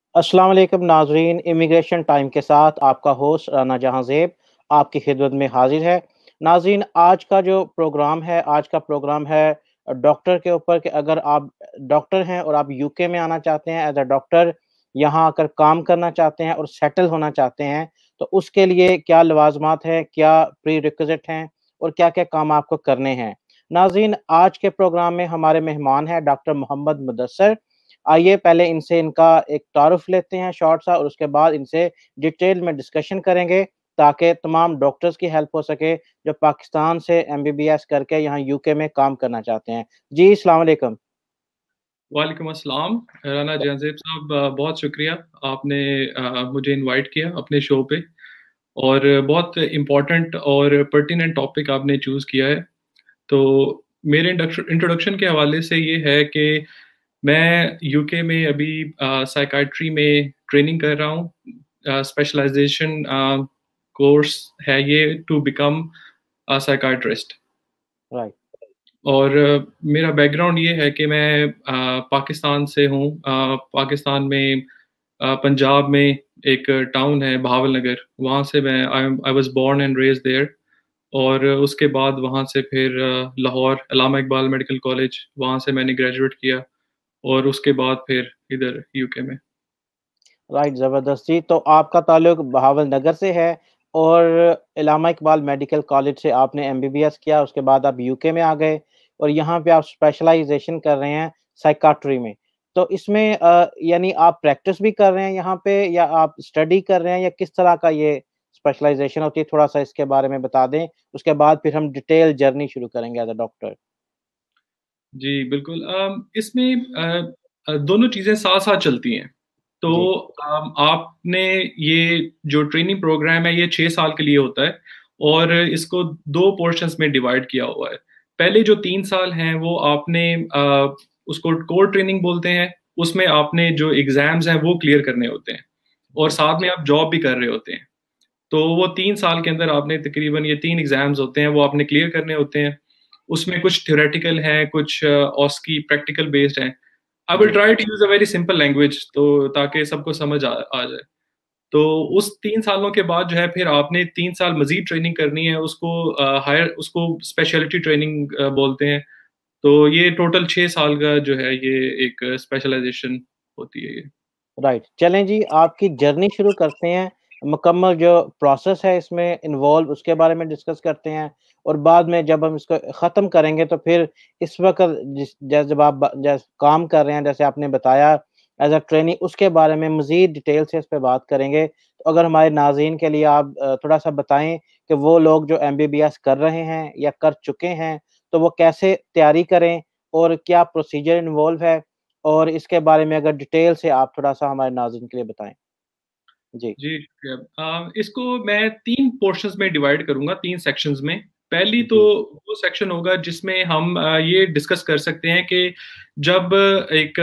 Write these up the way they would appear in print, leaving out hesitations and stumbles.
अस्सलाम वालेकुम नाजरीन, इमिग्रेशन टाइम के साथ आपका होस्ट राना जहां ज़ेब आपकी खिदमत में हाजिर है। नाजरीन, आज का प्रोग्राम है डॉक्टर के ऊपर कि अगर आप डॉक्टर हैं और आप यूके में आना चाहते हैं एज अ डॉक्टर, यहाँ आकर काम करना चाहते हैं और सेटल होना चाहते हैं, तो उसके लिए क्या लवाजमात हैं, क्या प्री रिक्विजिट हैं और क्या-क्या काम आपको करने हैं। नाजरीन, आज के प्रोग्राम में हमारे मेहमान हैं डॉक्टर मोहम्मद मुदस्सर। आइए पहले इनसे इनका एक तारुफ लेते हैं शॉर्ट सा और उसके बाद इनसे डिटेल में डिस्कशन करेंगे ताकि तमाम डॉक्टर्स की हेल्प हो सके जो पाकिस्तान से एमबीबीएस करके यहाँ यूके में काम करना चाहते हैं। जी, अस्सलाम वालेकुम। वालेकुम अस्सलाम। राना जहांजेब साहब, बहुत शुक्रिया। आपने मुझे इनवाइट किया अपने शो पे और बहुत इम्पोर्टेंट और पर्टिनेंट टॉपिक आपने चूज़ किया है। तो मेरे इंट्रोडक्शन के हवाले से ये है कि मैं यूके में अभी साइकाइट्री में ट्रेनिंग कर रहा हूँ। स्पेशलाइजेशन कोर्स है ये टू बिकम साइकाइट्रिस्ट। राइट। और मेरा बैकग्राउंड ये है कि मैं पाकिस्तान से हूँ। पाकिस्तान में पंजाब में एक टाउन है बहावल नगर, वहाँ से मैं I was born and raised there. और उसके बाद वहाँ से फिर लाहौर अल्लामा इकबाल मेडिकल कॉलेज, वहाँ से मैंने ग्रेजुएट किया और उसके बाद फिर इधर यूके में। राइट, ज़बरदस्त जी। तो आपका ताल्लुक बहावलनगर से है और इलामा इकबाल मेडिकल कॉलेज से आपने एमबीबीएस किया, उसके बाद आप यूके में आ गए और यहाँ पे आप स्पेशलाइज़ेशन कर रहे हैं साइकियाट्री में। तो इसमें यानी आप प्रैक्टिस भी कर रहे हैं यहाँ पे या आप स्टडी कर रहे हैं या किस तरह का ये स्पेशलाइज़ेशन होती है? थोड़ा-सा इसके बारे में बता दें, उसके बाद फिर हम डिटेल जर्नी शुरू करेंगे एज़ अ डॉक्टर। जी, बिल्कुल। इसमें दोनों चीज़ें साथ-साथ चलती हैं। तो जी, आपने ये जो ट्रेनिंग प्रोग्राम है, ये 6 साल के लिए होता है और इसको 2 पोर्शंस में डिवाइड किया हुआ है। पहले जो 3 साल हैं, वो आपने उसको कोर ट्रेनिंग बोलते हैं। उसमें आपने जो एग्ज़ाम्स हैं, वो क्लियर करने होते हैं और जी, साथ में आप जॉब भी कर रहे होते हैं। तो वो 3 साल के अंदर आपने तकरीबन ये 3 एग्ज़ाम्स होते हैं, वो आपने क्लियर करने होते हैं। उसमें कुछ थ्योरेटिकल हैं, कुछ ऑस्की प्रैक्टिकल बेस्ड हैं। आई विल जी। Try to use a very simple language तो ताकि सबको समझ आ जाए। तो उस 3 सालों के बाद जो है फिर आपने 3 साल मज़ीद ट्रेनिंग करनी है, उसको स्पेशलिटी ट्रेनिंग बोलते हैं। तो ये टोटल 6 साल का जो है ये एक स्पेशलाइज़ेशन होती है ये। राइट। चलें जी, आपकी जर्नी शुरू करते हैं। मुकम्मल जो प्रोसेस है इसमें इन्वॉल्व उसके बारे में डिस्कस करते हैं और बाद में जब हम इसको ख़त्म करेंगे तो फिर इस वक़्त जब आप काम कर रहे हैं जैसे आपने बताया एज़ अ ट्रेनी उसके बारे में मज़ीद डिटेल से इस पे बात करेंगे। तो अगर हमारे नाज़रीन के लिए आप थोड़ा-सा बताएँ कि वो लोग जो एमबीबीएस कर रहे हैं या कर चुके हैं, तो वो कैसे तैयारी करें और क्या प्रोसीजर इन्वॉल्व है? और इसके बारे में अगर डिटेल से आप थोड़ा-सा हमारे नाज़रीन के लिए बताएँ? जी, जी, शुक्रिया। इसको मैं 3 पोर्शंस में डिवाइड करूँगा, 3 सेक्शंस में। पहली तो जी, वो सेक्शन होगा जिसमें हम ये डिस्कस कर सकते हैं कि जब एक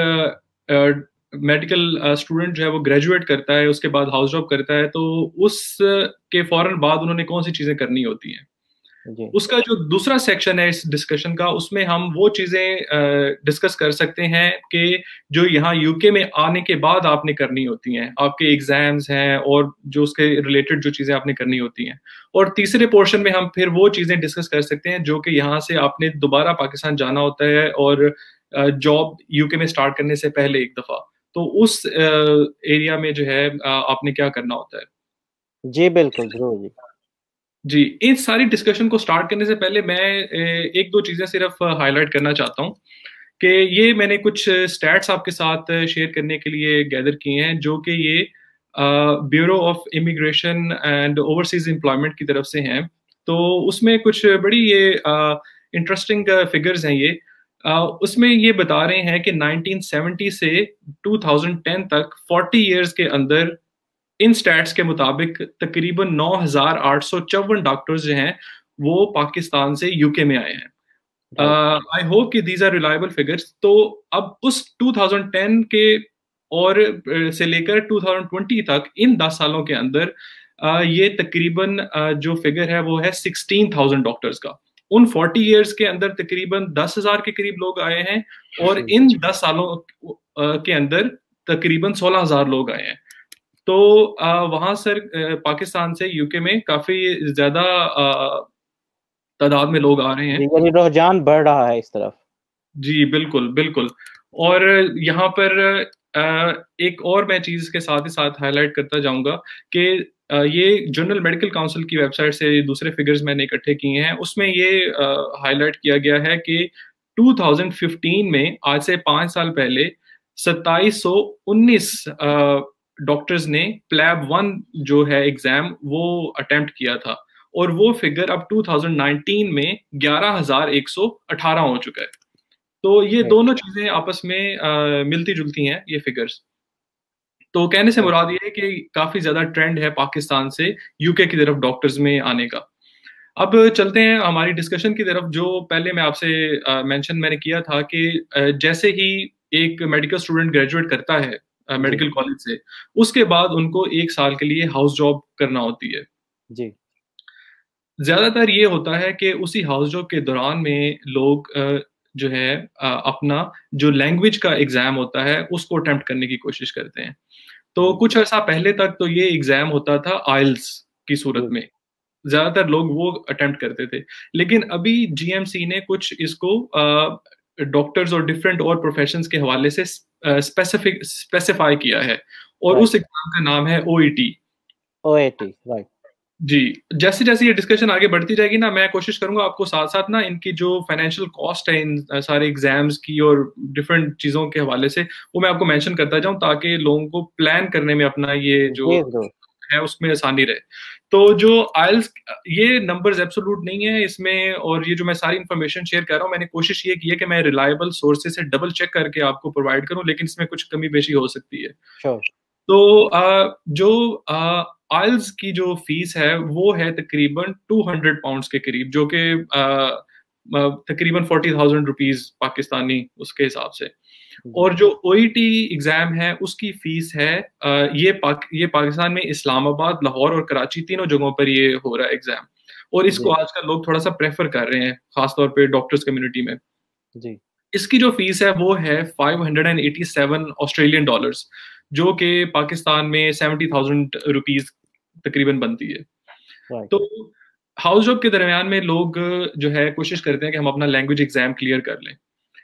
मेडिकल स्टूडेंट जो है वो ग्रेजुएट करता है, उसके बाद हाउस जॉब करता है, तो के फ़ौरन बाद उन्होंने कौन-सी चीज़ें करनी होती हैं। जी, उसका जो दूसरा सेक्शन है इस डिस्कशन का, उसमें हम वो चीज़ें डिस्कस कर सकते हैं कि जो यहाँ यूके में आने के बाद आपने करनी होती हैं। आपके एग्ज़ाम्स हैं और जो उसके रिलेटेड जो चीज़ें आपने करनी होती हैं। और तीसरे पोर्शन में हम फिर वो चीज़ें डिस्कस कर सकते हैं जो कि यहाँ से आपने दोबारा पाकिस्तान जाना होता है और जॉब यूके में स्टार्ट करने से पहले एक दफ़ा। तो उस एरिया में जो है आपने क्या करना होता है। जी, बिल्कुल, ज़रूर जी। जी, इस सारी डिस्कशन को स्टार्ट करने से पहले मैं 1-2 चीज़ें सिर्फ़ हाइलाइट करना चाहता हूँ कि ये मैंने कुछ स्टैट्स आपके साथ शेयर करने के लिए गैदर किए हैं, जो कि ये bureau of immigration and overseas employment की तरफ से हैं। तो उसमें कुछ बड़ी ये इंटरेस्टिंग फिगर्स हैं ये। उसमें ये बता रहे हैं कि 1970 से 2010 तक 40 इयर्स के अंदर इन स्टैट्स के मुताबिक तकरीबन 9,854 डॉक्टर्स जो हैं, वो पाकिस्तान से यूके में आए हैं। राइट, आई होप कि दीज़ आर रिलायबल फिगर्स। तो अब उस 2010 के और से लेकर 2020 तक इन 10 सालों के अंदर ये तकरीबन जो फिगर है वो है 16,000 डॉक्टर्स का। उन 40 इयर्स के अंदर तकरीबन 10,000 के करीब लोग आए हैं और जी, इन 10 सालों के अंदर तकरीबन 16,000 लोग आए हैं। तो वहाँ सर पाकिस्तान से यूके में काफ़ी ज़्यादा तादाद में लोग आ रहे जी, हैं। यानी रुझान बढ़ रहा है इस तरफ। जी, बिल्कुल, बिल्कुल। और यहाँ पर एक और मैं चीज़ के साथ ही साथ हाइलाइट करता जाऊँगा कि ये जर्नल मेडिकल काउंसिल की वेबसाइट से दूसरे फिगर्स मैंने इकट्ठे किए हैं, उसमें ये हाइलाइट किया गया है कि 2015 में, आज से 5 साल पहले 2719 डॉक्टर्स ने प्लैब 1 जो है एग्ज़ाम, वो अटेम्प्ट किया था और वो फिगर अब 2019 में 11,118 हो चुका है। तो ये राइट, दोनों चीज़ें आपस में मिलती-जुलती हैं, ये फिगर्स। तो कहने से राइट। मुराद ये है कि काफ़ी ज़्यादा ट्रेंड है पाकिस्तान से यूके की तरफ डॉक्टर्स में आने का। अब चलते हैं हमारी डिस्कशन की तरफ, जो पहले मैं आपसे मेंशन मैंने किया था कि जैसे ही एक मेडिकल स्टूडेंट ग्रेजुएट करता है जी, मेडिकल कॉलेज से, उसके बाद उनको 1 साल के लिए हाउस जॉब करना होती है। जी, ज़्यादातर ये होता है कि उसी हाउस जॉब के दौरान में लोग जो है अपना जो लैंग्वेज का एग्ज़ाम होता है, उसको अटेम्प्ट करने की कोशिश करते हैं। तो जी, कुछ अर्सा पहले तक तो ये एग्ज़ाम होता था आइल्स की सूरत जी, में। ज़्यादातर लोग वो अटेम्प्ट करते थे। लेकिन अभी जीएमसी ने कुछ इसको डॉक्टर्स और डिफरेंट और प्रोफ़ेशंस के हवाले से स्पेसिफ़ाई किया है और राइट। उस एग्ज़ाम का नाम है ओईटी। OAT, right. जी, जैसे-जैसे ये डिस्कशन आगे बढ़ती जाएगी ना, मैं कोशिश करूँगा आपको साथ-साथ ना इनकी जो फाइनेंशियल कॉस्ट है इन सारे एग्ज़ाम्स की और डिफरेंट चीज़ों के हवाले से, वो मैं आपको मेंशन करता जाऊँ ताकि लोगों को प्लान करने में अपना ये जो जी, ज़रूर। है उसमें आसानी रहे। तो जो आइल्स ये नंबर्स एब्सोल्यूट नहीं है इसमें, और ये जो मैं सारी इन्फॉर्मेशन शेयर कर रहा हूँ, मैंने कोशिश ये की है कि मैं रिलायबल सोर्सेज़ से डबल चेक करके आपको प्रोवाइड करूँ, लेकिन इसमें कुछ कमी-बेशी हो सकती है। श्योर। तो जो आइल्स की जो फीस है वो है तकरीबन 200 पाउंड्स के करीब, जो कि तकरीबन 40,000 रुपीस पाकिस्तानी उसके हिसाब से। जी, और जो ओईटी एग्जाम है उसकी फीस है ये पाकिस्तान में इस्लामाबाद, लाहौर और कराची तीनों जगहों पर ये हो रहा है एग्जाम, और इसको जी, आजकल लोग थोड़ा सा प्रेफर कर रहे हैं, खासतौर पे डॉक्टर्स कम्युनिटी में। जी, इसकी जो फीस है वो है 587 ऑस्ट्रेलियन डॉलर्स, जो कि पाकिस्तान में 70,000 रुपीस तकरीबन बनती है। राइट। तो हाउस जॉब के दरमियान में लोग जो है कोशिश करते हैं कि हम अपना लैंग्वेज एग्जाम क्लियर कर लें।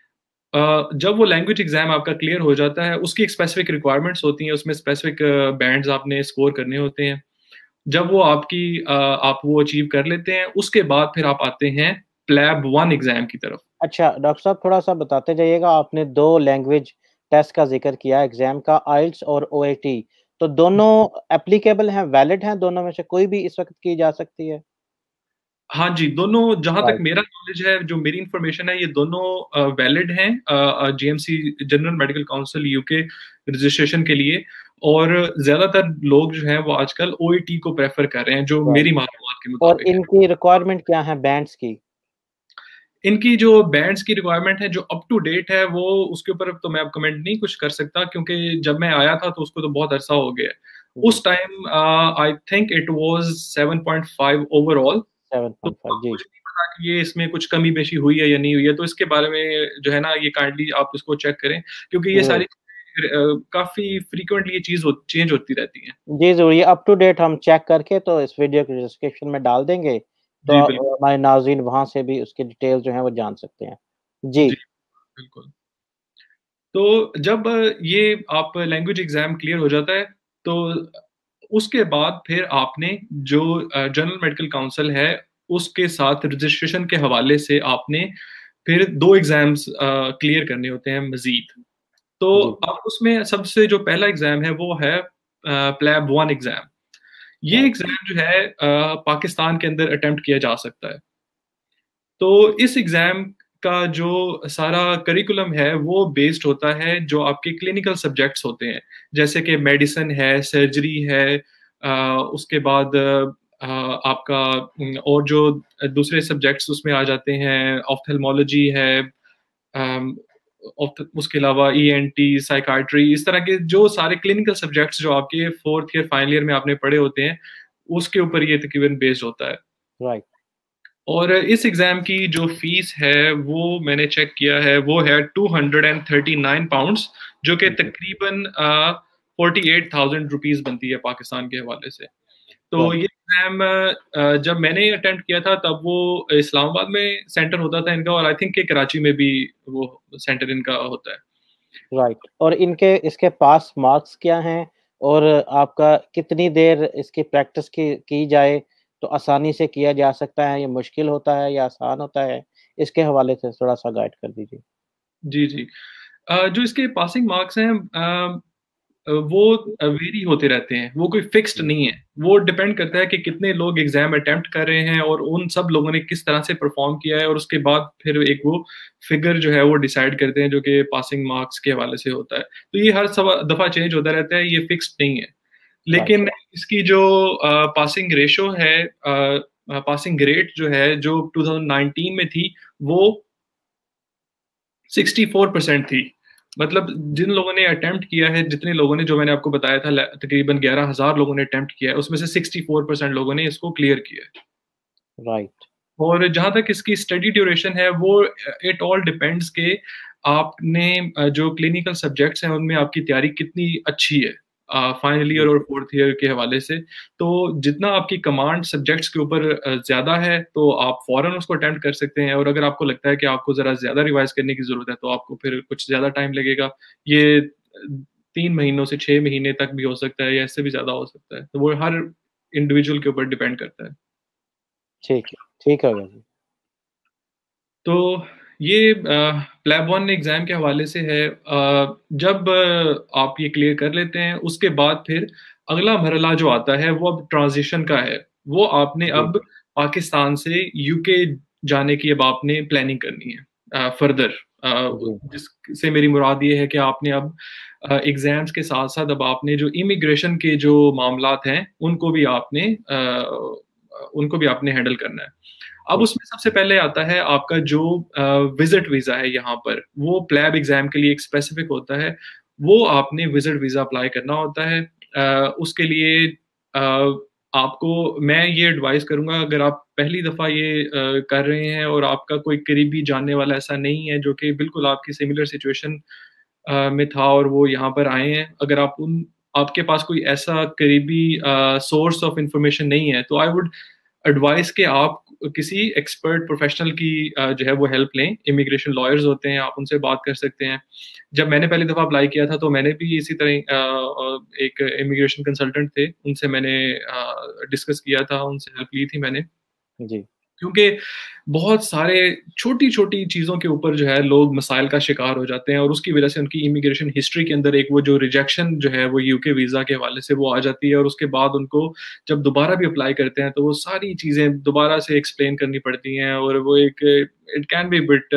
जब वो लैंग्वेज एग्जाम आपका क्लियर हो जाता है, उसकी एक स्पेसिफिक रिक्वायरमेंट्स होती हैं, उसमें स्पेसिफिक बैंड्स आपने स्कोर करने होते हैं। जब वो आप वो अचीव कर लेते हैं, उसके बाद फिर आप आते हैं प्लैब 1 एग्जाम की तरफ। अच्छा, डॉक्टर साहब थोड़ा-सा बताते जाइएगा, आपने 2 लैंग्वेज टेस्ट का ज़िक्र किया एग्ज़ाम का, आइल्स और ओएटी। तो दोनों एप्लीकेबल हैं, वैलिड हैं, दोनों में से कोई भी इस वक़्त की जा सकती है? हाँ जी, दोनों जहाँ तक राइट, मेरा नॉलेज है, जो मेरी इन्फॉर्मेशन है, ये दोनों वैलिड हैं GMC general medical council UK registration के लिए, और ज़्यादातर लोग जो हैं वो आजकल ओईटी को प्रेफ़र कर रहे हैं, जो राइट। मेरी मालूमात के और मुताबिक है। इनकी रिक्वायरमेंट क्या है बैंड्स की? इनकी जो बैंड्स की रिक्वायरमेंट है, जो अप टू डेट है, वो उसके ऊपर तो मैं अब कमेंट नहीं कुछ कर सकता, क्योंकि जब मैं आया था तो उसको तो बहुत अरसा हो गया है। जी, उस time I think it was 7.5 overall. तो 7.5 अब जी, मुझे नहीं पता कि ये इसमें कुछ कमी-बेशी हुई है या नहीं हुई है, तो इसके बारे में जो है ना, ये काइंडली आप इसको चेक करें, क्योंकि ये ज़रूर। सारी काफ़ी फ्रीक्वेंटली ये चीज़ चेंज होती रहती हैं। जी, ज़रूर, ये अप टू डेट हम चेक करके तो इस वीडियो के डिस्क्रिप्शन में डाल देंगे, तो जी, बिल्कुल। हमारे नाज़रीन वहाँ से भी उसकी डिटेल जो है वो जान सकते हैं। जी, जी, बिल्कुल। तो जब ये आप लैंग्वेज एग्ज़ाम क्लियर हो जाता है, तो उसके बाद फिर आपने जो जनरल मेडिकल काउंसिल है, उसके साथ रजिस्ट्रेशन के हवाले से आपने फिर 2 एग्ज़ाम्स क्लियर करने होते हैं मज़ीद। तो जी, अब उसमें सबसे जो पहला एग्ज़ाम है वो है प्लैब 1 एग्ज़ाम। ये राइट, एग्ज़ाम जो है पाकिस्तान के अंदर अटेम्प्ट किया जा सकता है। तो इस एग्ज़ाम का जो सारा करिकुलम है, वो बेस्ड होता है जो आपके क्लिनिकल सब्जेक्ट्स होते हैं। जैसे कि मेडिसिन है, सर्जरी है, उसके बाद आपका और जो दूसरे सब्जेक्ट्स उसमें आ जाते हैं, ऑप्थेल्मोलॉजी है, अम, उसके अलावा ईएनटी, साइकियाट्री, इस तरह के जो सारे क्लिनिकल सब्जेक्ट्स जो आपके 4th ईयर, फाइनल ईयर में आपने पढ़े होते हैं, उसके ऊपर ये तकरीबन बेस्ड होता है। राइट, और इस एग्ज़ाम की जो फ़ीस है, वो मैंने चेक किया है, वो है 239 पाउंड्स, जो कि जी, तकरीबन 48,000 रुपीज बनती है पाकिस्तान के हवाले से। तो राइट, ये एग्जाम जब मैंने अटेम्प्ट किया था तब वो इस्लामाबाद में सेंटर होता था इनका, और आई थिंक कि कराची में भी वो सेंटर इनका होता है। राइट। और इनके इसके पास मार्क्स क्या हैं? और आपका कितनी देर इसकी प्रैक्टिस की जाए तो आसानी से किया जा सकता है? ये मुश्किल होता है या आसान होता है? इसके हवाले से थोड़ा-सा गाइड कर दीजिए। जी, जी। जो इसके पासिंग मार्क्स हैं वो वेरी होते रहते हैं, वो कोई फिक्स्ड जी, नहीं है। वो डिपेंड करता है कि कितने लोग एग्ज़ाम अटेम्प्ट कर रहे हैं और उन सब लोगों ने किस तरह से परफ़ॉर्म किया है, और उसके बाद फिर एक वो फिगर जो है वो डिसाइड करते हैं जो कि पासिंग मार्क्स के हवाले से होता है। तो ये हर दफ़ा चेंज होता रहता है, ये फिक्स्ड नहीं है। राइट, लेकिन इसकी जो पासिंग रेशो है, पासिंग रेट जो है जो 2019 में थी, वो 64% थी। मतलब जिन लोगों ने अटेम्प्ट किया है, जितने लोगों ने, जो मैंने आपको बताया था तकरीबन 11,000 लोगों ने अटेम्प्ट किया है, उसमें से 64% लोगों ने इसको क्लियर किया है। राइट, और जहाँ तक इसकी स्टडी ड्यूरेशन है, वो इट ऑल डिपेंड्स कि आपने जो क्लिनिकल सब्जेक्ट्स हैं उनमें आपकी तैयारी कितनी अच्छी है, फाइनल ईयर जी, और फोर्थ ईयर के हवाले से। तो जितना आपकी कमांड सब्जेक्ट्स के ऊपर ज़्यादा है, तो आप फ़ौरन उसको अटेम्प्ट कर सकते हैं, और अगर आपको लगता है कि आपको ज़रा ज़्यादा रिवाइज़ करने की ज़रूरत है, तो आपको फिर कुछ ज़्यादा टाइम लगेगा। ये 3 महीनों से 6 महीने तक भी हो सकता है, या इससे भी ज़्यादा हो सकता है। तो वो हर इंडिविजुअल के ऊपर डिपेंड करता है। ठीक है भैया जी। तो ये प्लैब वन एग्ज़ाम के हवाले से है। जब आप ये क्लियर कर लेते हैं, उसके बाद फिर अगला मरहला जो आता है वो अब ट्रांज़िशन का है। वो आपने जी, अब पाकिस्तान से यूके जाने की अब आपने प्लानिंग करनी है फर्दर। जी, जिससे मेरी मुराद ये है कि आपने अब एग्ज़ाम्स के साथ-साथ अब आपने जो इमिग्रेशन के जो मामलात हैं, उनको भी आपने हैंडल करना है। अब जी, उसमें सबसे पहले आता है आपका जो विज़िट वीज़ा है यहाँ पर, वो प्लैब एग्ज़ाम के लिए एक स्पेसिफ़िक होता है, वो आपने विज़िट वीज़ा अप्लाई करना होता है। उसके लिए आपको मैं ये एडवाइस करूँगा, अगर आप पहली दफ़ा ये कर रहे हैं और आपका कोई करीबी जानने वाला ऐसा नहीं है जो कि बिल्कुल आपकी सिमिलर सिचुएशन में था और वो यहाँ पर आए हैं, अगर आपके पास कोई ऐसा करीबी सोर्स ऑफ इन्फॉर्मेशन नहीं है, तो आई वुड एडवाइस कि आप किसी एक्सपर्ट प्रोफेशनल की जो है वो हेल्प लें। इमिग्रेशन लॉयर्स होते हैं, आप उनसे बात कर सकते हैं। जब मैंने पहली दफ़ा अप्लाई किया था, तो मैंने भी इसी तरह एक इमिग्रेशन कंसल्टेंट थे, उनसे मैंने डिस्कस किया था, उनसे हेल्प ली थी मैंने। जी, क्योंकि बहुत सारे छोटी-छोटी चीज़ों के ऊपर जो है लोग मसाइल का शिकार हो जाते हैं, और उसकी वज़ह से उनकी इमिग्रेशन हिस्ट्री के अंदर एक वो जो रिजेक्शन जो है वो यूके वीज़ा के हवाले से वो आ जाती है, और उसके बाद उनको जब दोबारा भी अप्लाई करते हैं तो वो सारी चीज़ें दोबारा से एक्सप्लेन करनी पड़ती हैं, और वो एक it can be bit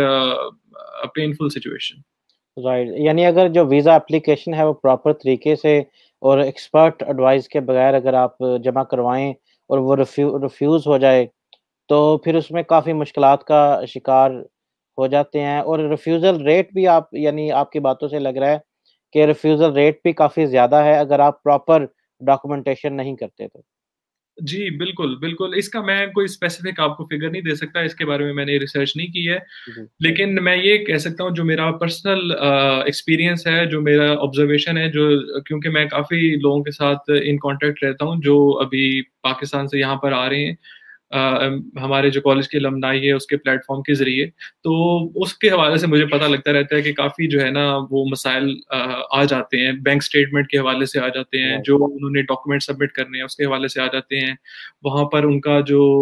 a painful situation. Right. यानी अगर जो वीज़ा एप्लीकेशन है वो प्रॉपर तरीके से और एक्सपर्ट एडवाइस के बगैर अगर आप जमा करवाएँ और वो रिफ्यूज़ हो जाए, तो फिर उसमें काफ़ी मुश्किलात का शिकार हो जाते हैं और रिफ्यूज़ल रेट भी आप यानी आपकी बातों से लग रहा है कि रिफ्यूज़ल रेट भी काफ़ी ज़्यादा है अगर आप प्रॉपर डॉक्यूमेंटेशन नहीं करते तो। जी, बिल्कुल, बिल्कुल। इसका मैं कोई स्पेसिफ़िक आपको फ़िगर नहीं दे सकता, इसके बारे में मैंने रिसर्च नहीं की है। जी, लेकिन मैं ये कह सकता हूँ, जो मेरा पर्सनल एक्सपीरियंस है, जो मेरा ऑब्ज़र्वेशन है, जो क्योंकि मैं काफ़ी लोगों के साथ इन कॉन्टैक्ट रहता हूँ, जो अभी पाकिस्तान से यहाँ पर आ रहे हैं। हमारे जो कॉलेज के अलुमनाई है उसके प्लेटफ़ॉर्म के ज़रिए, तो उसके हवाले से मुझे पता लगता रहता है कि काफ़ी जो है ना वो मसाइल आ जाते हैं, बैंक स्टेटमेंट के हवाले से आ जाते हैं, राइट, जो उन्होंने डॉक्यूमेंट सबमिट करने हैं उसके हवाले से आ जाते हैं। वहाँ पर उनका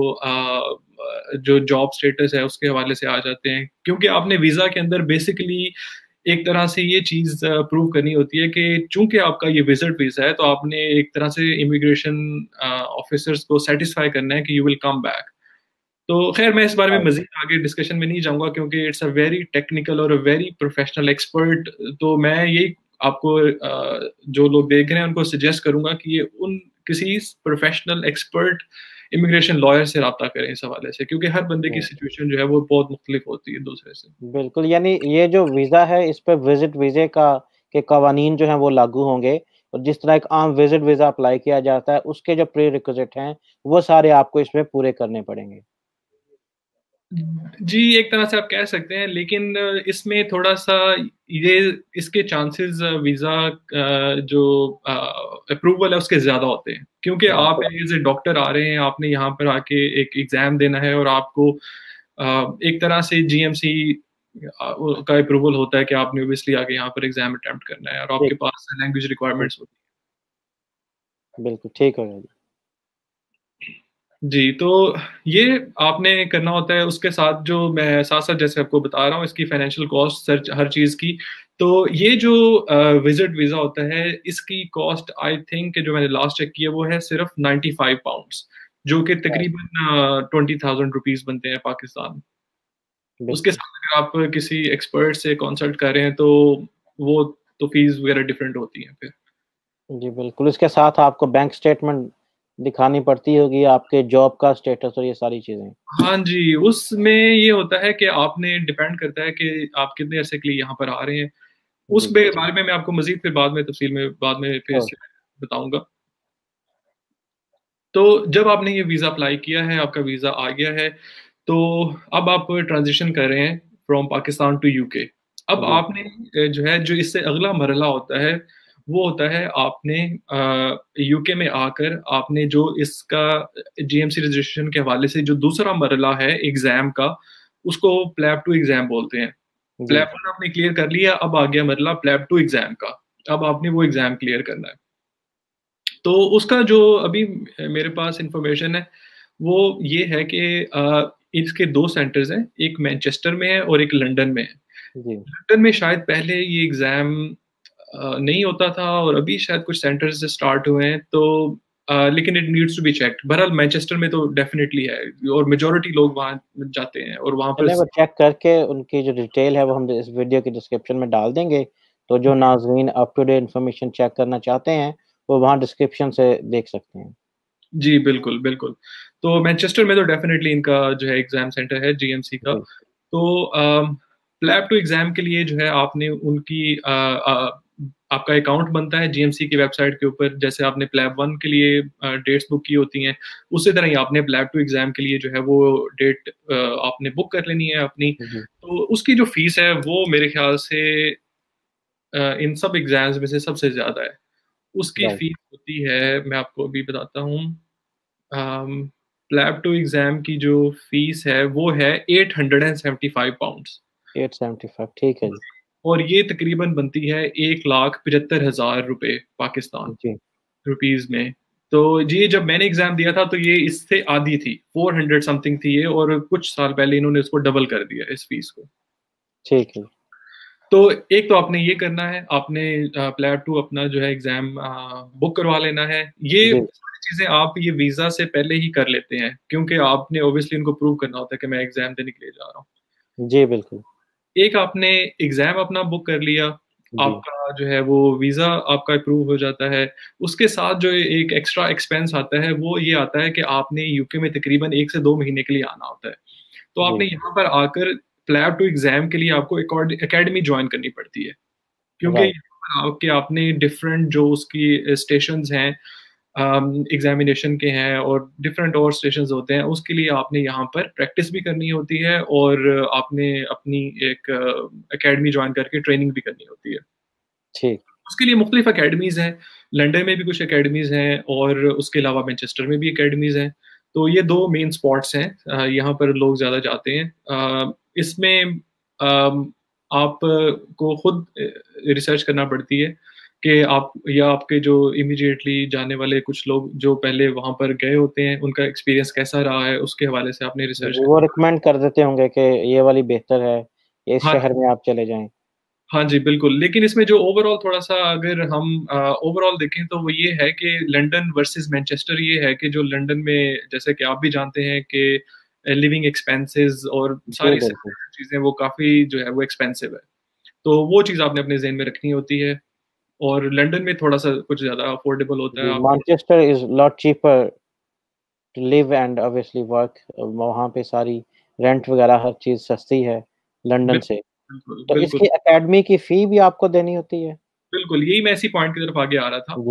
जो जॉब स्टेटस है उसके हवाले से आ जाते हैं। क्योंकि आपने वीज़ा के अंदर बेसिकली एक तरह से ये चीज़ प्रूव करनी होती है कि चूँकि आपका ये विज़िट वीज़ा है, तो आपने एक तरह से इमिग्रेशन ऑफ़िसर्स को सैटिस्फाई करना है कि यू विल कम बैक। तो ख़ैर मैं इस बारे में राइट, मज़ीद आगे डिस्कशन में नहीं जाऊँगा, क्योंकि इट्स अ वेरी टेक्निकल और अ वेरी प्रोफ़ेशनल एक्सपर्ट। तो मैं यही आपको जो लोग देख रहे हैं उनको सजेस्ट करूँगा कि ये उन किसी प्रोफ़ेशनल एक्सपर्ट इमिग्रेशन लॉयर से राब्ता करें इस हवाले से, क्योंकि हर बंदे की जी। सिचुएशन जो है वो बहुत मुख्तलिफ होती है दूसरे से। बिल्कुल, यानी ये जो वीज़ा है इस पे विज़िट वीज़े के कवानीन जो हैं वो लागू होंगे और जिस तरह एक आम विज़िट वीज़ा अप्लाई किया जाता है, उसके जो प्री-रिक्विज़िट हैं, वो सारे आपको इसमें पूरे करने पड़ेंगे। जी, एक तरह से आप कह सकते हैं, लेकिन इसमें थोड़ा-सा ये इसके चांसेस वीज़ा जो अप्रूवल है उसके ज़्यादा होते हैं, क्योंकि आप एज ए डॉक्टर आ रहे हैं, आपने यहाँ पर आके एक एग्ज़ाम देना है और आपको एक तरह से जीएमसी का अप्रूवल होता है कि आपने ऑब्वियसली आके यहाँ पर एग्ज़ाम अटेम्प्ट करना है और आपके ठीक, पास लैंग्वेज ठीक, रिक्वायरमेंट्स होती बिल्कुल ठीक हो जाएगी। हैं। जी, तो ये आपने करना होता है, उसके साथ जो मैं साथ-साथ जैसे आपको बता रहा हूँ इसकी फाइनेंशियल कॉस्ट सर्च हर चीज़ की, तो ये जो विज़िट वीज़ा होता है, इसकी कॉस्ट आई थिंक जो मैंने लास्ट चेक किया वो है सिर्फ़ 95 पाउंड्स, जो कि राइट, तकरीबन 20,000 रुपीज़ बनते हैं पाकिस्तान। उसके बिल्कुल। साथ अगर आप किसी एक्सपर्ट से कंसल्ट कर रहे हैं तो वो तो फीस वगैरह डिफरेंट होती है फिर। जी, बिल्कुल, इसके साथ आपको बैंक स्टेटमेंट दिखानी पड़ती होगी, आपके जॉब का स्टेटस और ये सारी चीज़ें। हाँ जी, उसमें ये होता है कि आपने डिपेंड करता है कि आप कितने अरसे के लिए यहाँ पर आ रहे हैं। उस जी, बारे में मैं आपको मज़ीद फिर बाद में तफ़सील में बाद में फिर श्योर, से बताऊँगा। तो जब आपने ये वीज़ा अप्लाई किया है, आपका वीज़ा आ गया है, तो अब आप ट्रांज़िशन कर रहे हैं फ्रॉम पाकिस्तान टू यूके। अब जी, आपने जो है जो इससे अगला मरहला होता है, वो होता है आपने यूके में आकर आपने जो इसका जीएमसी रजिस्ट्रेशन के हवाले से जो दूसरा मरहला है एग्ज़ाम का, उसको प्लैब 2 एग्ज़ाम बोलते हैं। जी, प्लैब 1 आपने क्लियर कर लिया, अब आ गया मरहला प्लैब 2 एग्ज़ाम का। अब आपने वो एग्ज़ाम क्लियर करना है। तो उसका जो अभी मेरे पास इन्फॉर्मेशन है, वो ये है कि इसके 2 सेंटर्स हैं, एक मैनचेस्टर में है और एक लंदन में है। जी, लंदन में शायद पहले ये एग्ज़ाम नहीं होता था और अभी शायद कुछ सेंटर्स से स्टार्ट हुए हैं, तो लेकिन it needs to be checked. बहरहाल मैनचेस्टर में तो डेफ़िनिटली है और मेजॉरिटी लोग वहाँ जाते हैं और वहाँ पर चलें वो चेक करके उनकी जो डिटेल है वो हम इस वीडियो की डिस्क्रिप्शन में डाल देंगे, तो जो नाज़रीन up to date information check करना चाहते हैं, वो वहाँ डिस्क्रिप्शन से देख सकते हैं। जी, बिल्कुल, बिल्कुल। तो मैनचेस्टर में तो डेफ़िनिटली इनका जो है एग्ज़ाम सेंटर है जीएमसी का। जी, तो प्लैब टू एग्ज़ाम के लिए जो है आपने उनकी आपका अकाउंट बनता है जीएमसी की वेबसाइट के ऊपर, जैसे आपने प्लैब 1 के लिए डेट्स बुक की होती हैं, उसी तरह ही आपने प्लैब टू एग्ज़ाम के लिए जो है वो डेट आपने बुक कर लेनी है अपनी। जी, तो उसकी जो फ़ीस है वो मेरे ख़्याल से इन सब एग्ज़ाम्स में से सबसे ज़्यादा है। उसकी राइट, फ़ीस होती है, मैं आपको अभी बताता हूँ, प्लैब टू एग्ज़ाम की जो फ़ीस है वो है 875 पाउंड्स। 875 ठीक है जी, और ये तकरीबन बनती है 1,75,000 रुपए पाकिस्तान जी, रुपीज़ में। तो ये जब मैंने एग्ज़ाम दिया था तो ये इससे आधी थी, 400 समथिंग थी ये और कुछ साल पहले इन्होंने इसको डबल कर दिया इस फ़ीस को। ठीक है, तो एक तो आपने ये करना है, आपने प्लैब 2 अपना जो है एग्ज़ाम बुक करवा लेना है। ये जी, सारी चीज़ें आप ये वीज़ा से पहले ही कर लेते हैं, क्योंकि आपने ऑब्वियसली उनको प्रूव करना होता है कि मैं एग्ज़ाम देने के लिए जा रहा हूँ। जी, बिल्कुल, एक आपने एग्ज़ाम अपना बुक कर लिया, जी, आपका जो है वो वीज़ा आपका अप्रूव हो जाता है। उसके साथ जो एक एक्स्ट्रा एक्सपेंस आता है, वो ये आता है कि आपने यूके में तकरीबन 1 से 2 महीने के लिए आना होता है। तो आपने जी, यहाँ पर आकर प्लैब टू एग्ज़ाम के लिए आपको अकेडमी जॉइन करनी पड़ती है। क्योंकि राइट, यहाँ पर आके आपने डिफरेंट जो उसकी स्टेशंस हैं एग्ज़ामिनेशन के हैं और डिफरेंट और स्टेशंस होते हैं, उसके लिए आपने यहाँ पर प्रैक्टिस भी करनी होती है और आपने अपनी एक अकेडमी जॉइन करके ट्रेनिंग भी करनी होती है। ठीक, उसके लिए मुख्तलिफ अकेडमीज़ हैं, लंदन में भी कुछ अकेडमीज़ हैं और उसके अलावा मैनचेस्टर में भी अकेडमीज़ हैं। तो ये 2 मेन स्पॉट्स हैं यहाँ पर लोग ज़्यादा जाते हैं। इसमें आपको खुद रिसर्च करना पड़ती है कि आप या आपके जो इमीडिएटली जाने वाले कुछ लोग जो पहले वहाँ पर गए होते हैं, उनका एक्सपीरियंस कैसा रहा है, उसके हवाले से आपने रिसर्च जी, वो रिकमेंड कर देते होंगे कि ये वाली बेहतर है, इस हाँ शहर में आप चले जाएँ। हाँ जी, बिल्कुल। लेकिन इसमें जो ओवरऑल थोड़ा-सा अगर हम ओवरऑल देखें तो वो ये है कि लंदन वर्सेस मैनचेस्टर ये है कि जो लंदन में जैसे कि आप भी जानते हैं कि लिविंग एक्सपेंसेस और जी, सारी बिल्कुल। चीज़ें वो काफ़ी जो है वो एक्सपेंसिव है। तो वो चीज़ आपने अपने ज़हन में रखनी होती है और लंदन में थोड़ा-सा कुछ ज़्यादा अफोर्डेबल होता है। जी, आप थोड़ा Manchester is lot cheaper to live and obviously work वहाँ पे सारी रेंट वगैरह हर चीज़ सस्ती है लंदन से। बिल्कुल, तो बिल्कुल। इसकी अकेडमी की फ़ी भी आपको देनी होती है? बिल्कुल, यही मैं इसी पॉइंट की तरफ आगे आ रहा था। जी,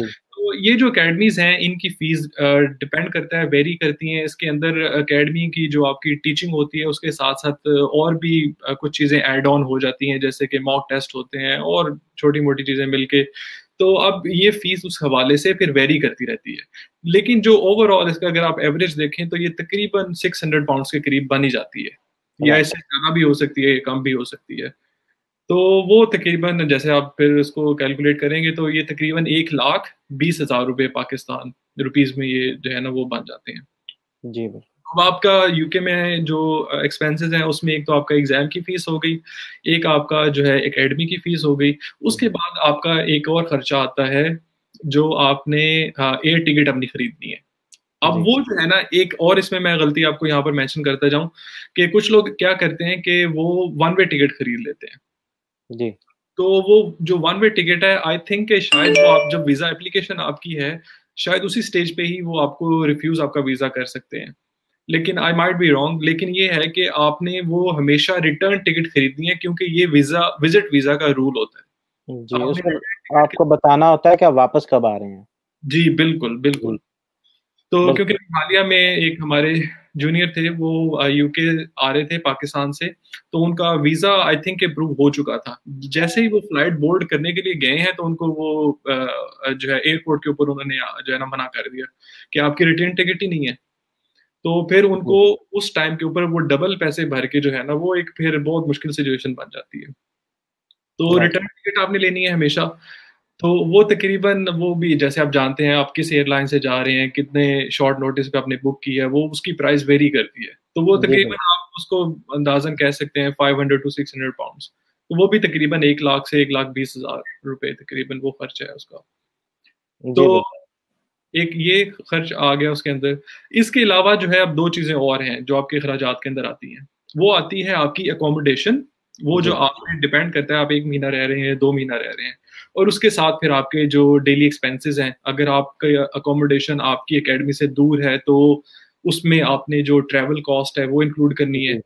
तो ये जो अकेडमीज हैं इनकी फीस डिपेंड करता है, वेरी करती हैं। इसके अंदर अकेडमी की जो आपकी टीचिंग होती है उसके साथ साथ और भी कुछ चीज़ें ऐड ऑन हो जाती हैं, जैसे कि मॉक टेस्ट होते हैं और छोटी मोटी चीज़ें मिलके। तो अब ये फीस उस हवाले से फिर वेरी करती रहती है। लेकिन जो ओवरऑल इसका अगर आप एवरेज देखें तो ये तकरीबन 600 पाउंड्स के करीब बनी जाती है, या राइट। इससे ज़्यादा भी हो सकती है, कम भी हो सकती है। तो वो तकरीबन जैसे आप फिर इसको कैलकुलेट करेंगे तो ये तकरीबन 1,20,000 रुपए पाकिस्तान रुपीस में ये जो है ना वो बन जाते हैं। जी, बिल्कुल। अब आपका यूके में जो एक्सपेंसेस हैं उसमें एक तो आपका एग्जाम की फीस हो गई, एक आपका जो है एकेडमी की फीस हो गई, उसके बाद आपका एक और खर्चा आता है जो आपने एयर टिकट अपनी खरीदनी है। अब जी, वो जो है ना, एक और इसमें मैं गलती आपको यहाँ पर मेंशन करता जाऊं कि कुछ लोग क्या करते हैं कि वो वन वे टिकट खरीद लेते हैं। जी, तो वो जो वन वे टिकट है, आई थिंक शायद वो आप जब वीजा एप्लीकेशन आपकी है, शायद उसी स्टेज पे ही वो आपको रिफ्यूज आपका वीजा कर सकते हैं। लेकिन आई माइट बी रॉन्ग, लेकिन ये है कि आपने वो हमेशा रिटर्न टिकट खरीदनी है, क्योंकि ये वीजा विजिट वीजा का रूल होता है। जी, आपने उसमें रिटर्न टिकट, आपको बताना होता है कि आप वापस कब आ रहे हैं। जी बिल्कुल जी, बिल्कुल। तो क्योंकि बिल्कुल। हालिया में एक हमारे जूनियर थे, वो यूके आ रहे थे पाकिस्तान से, तो उनका वीजा आई थिंक अप्रूव हो चुका था। जैसे ही वो फ्लाइट बोर्ड करने के लिए गए हैं तो उनको वो जो है एयरपोर्ट के ऊपर उन्होंने जो है ना मना कर दिया कि आपकी रिटर्न टिकट ही नहीं है। तो फिर जी, उनको उस टाइम के ऊपर वो डबल पैसे भर के जो है ना वो एक फिर बहुत मुश्किल सिचुएशन बन जाती है। तो राइट। रिटर्न टिकट आपने लेनी है हमेशा। तो वो तकरीबन वो भी जैसे आप जानते हैं आप किस एयरलाइन से जा रहे हैं, कितने शॉर्ट नोटिस पे आपने बुक की है, वो उसकी प्राइस वेरी करती है। तो वो जी, बिल्कुल। तकरीबन आप उसको अंदाजन कह सकते हैं 500 to 600 पाउंड्स। तो वो भी तकरीबन 1 लाख से 1,20,000 रुपए तकरीबन वो खर्चा है उसका। तो जी, बिल्कुल। एक ये खर्च आ गया उसके अंदर। इसके अलावा जो है अब दो चीज़ें और हैं जो आपके अखराजात के अंदर आती हैं। वो आती है आपकी अकोमोडेशन, वो जो जी, आप पे डिपेंड करता है आप 1 महीना रह रहे हैं, 2 महीना रह रहे हैं। और उसके साथ फिर आपके जो डेली एक्सपेंसेस हैं, अगर आपका अकोमोडेशन आपकी अकेडमी से दूर है तो उसमें आपने जो ट्रैवल कॉस्ट है वो इंक्लूड करनी है। जी,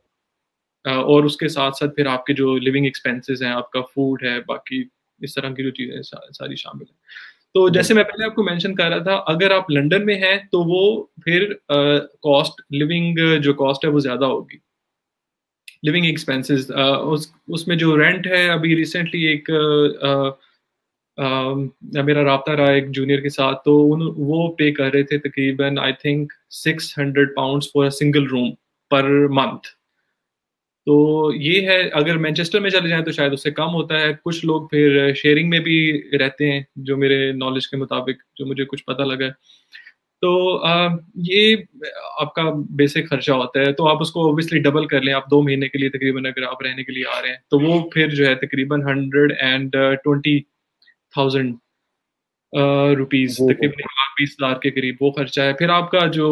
और उसके साथ-साथ फिर आपके जो लिविंग एक्सपेंसेस हैं, आपका फूड है, बाकी इस तरह की जो चीज़ें सारी शामिल हैं। तो जैसे बिल्कुल। मैं पहले आपको मेंशन कर रहा था, अगर आप लंदन में हैं तो वो फिर कॉस्ट लिविंग जो कॉस्ट है वो ज़्यादा होगी। लिविंग एक्सपेंसेस उसमें जो रेंट है, अभी रिसेंटली एक मेरा राब्ता रहा एक जूनियर के साथ, तो वो पे कर रहे थे तकरीबन I think 600 pounds for a single room per month. तो ये है, अगर मैनचेस्टर में चले जाएँ तो शायद उससे कम होता है। कुछ लोग फिर शेयरिंग में भी रहते हैं, जो मेरे नॉलेज के मुताबिक, जो मुझे कुछ पता लगा है। तो ये आपका बेसिक खर्चा होता है, तो आप उसको ऑब्वियसली डबल कर लें। आप 2 महीने के लिए तकरीबन अगर आप रहने के लिए आ रहे हैं, तो वो फिर जो है तकरीबन 120,000 रुपीज़, जी, तकरीबन बिल्कुल। 1,20,000 के करीब वो खर्चा है। फिर आपका जो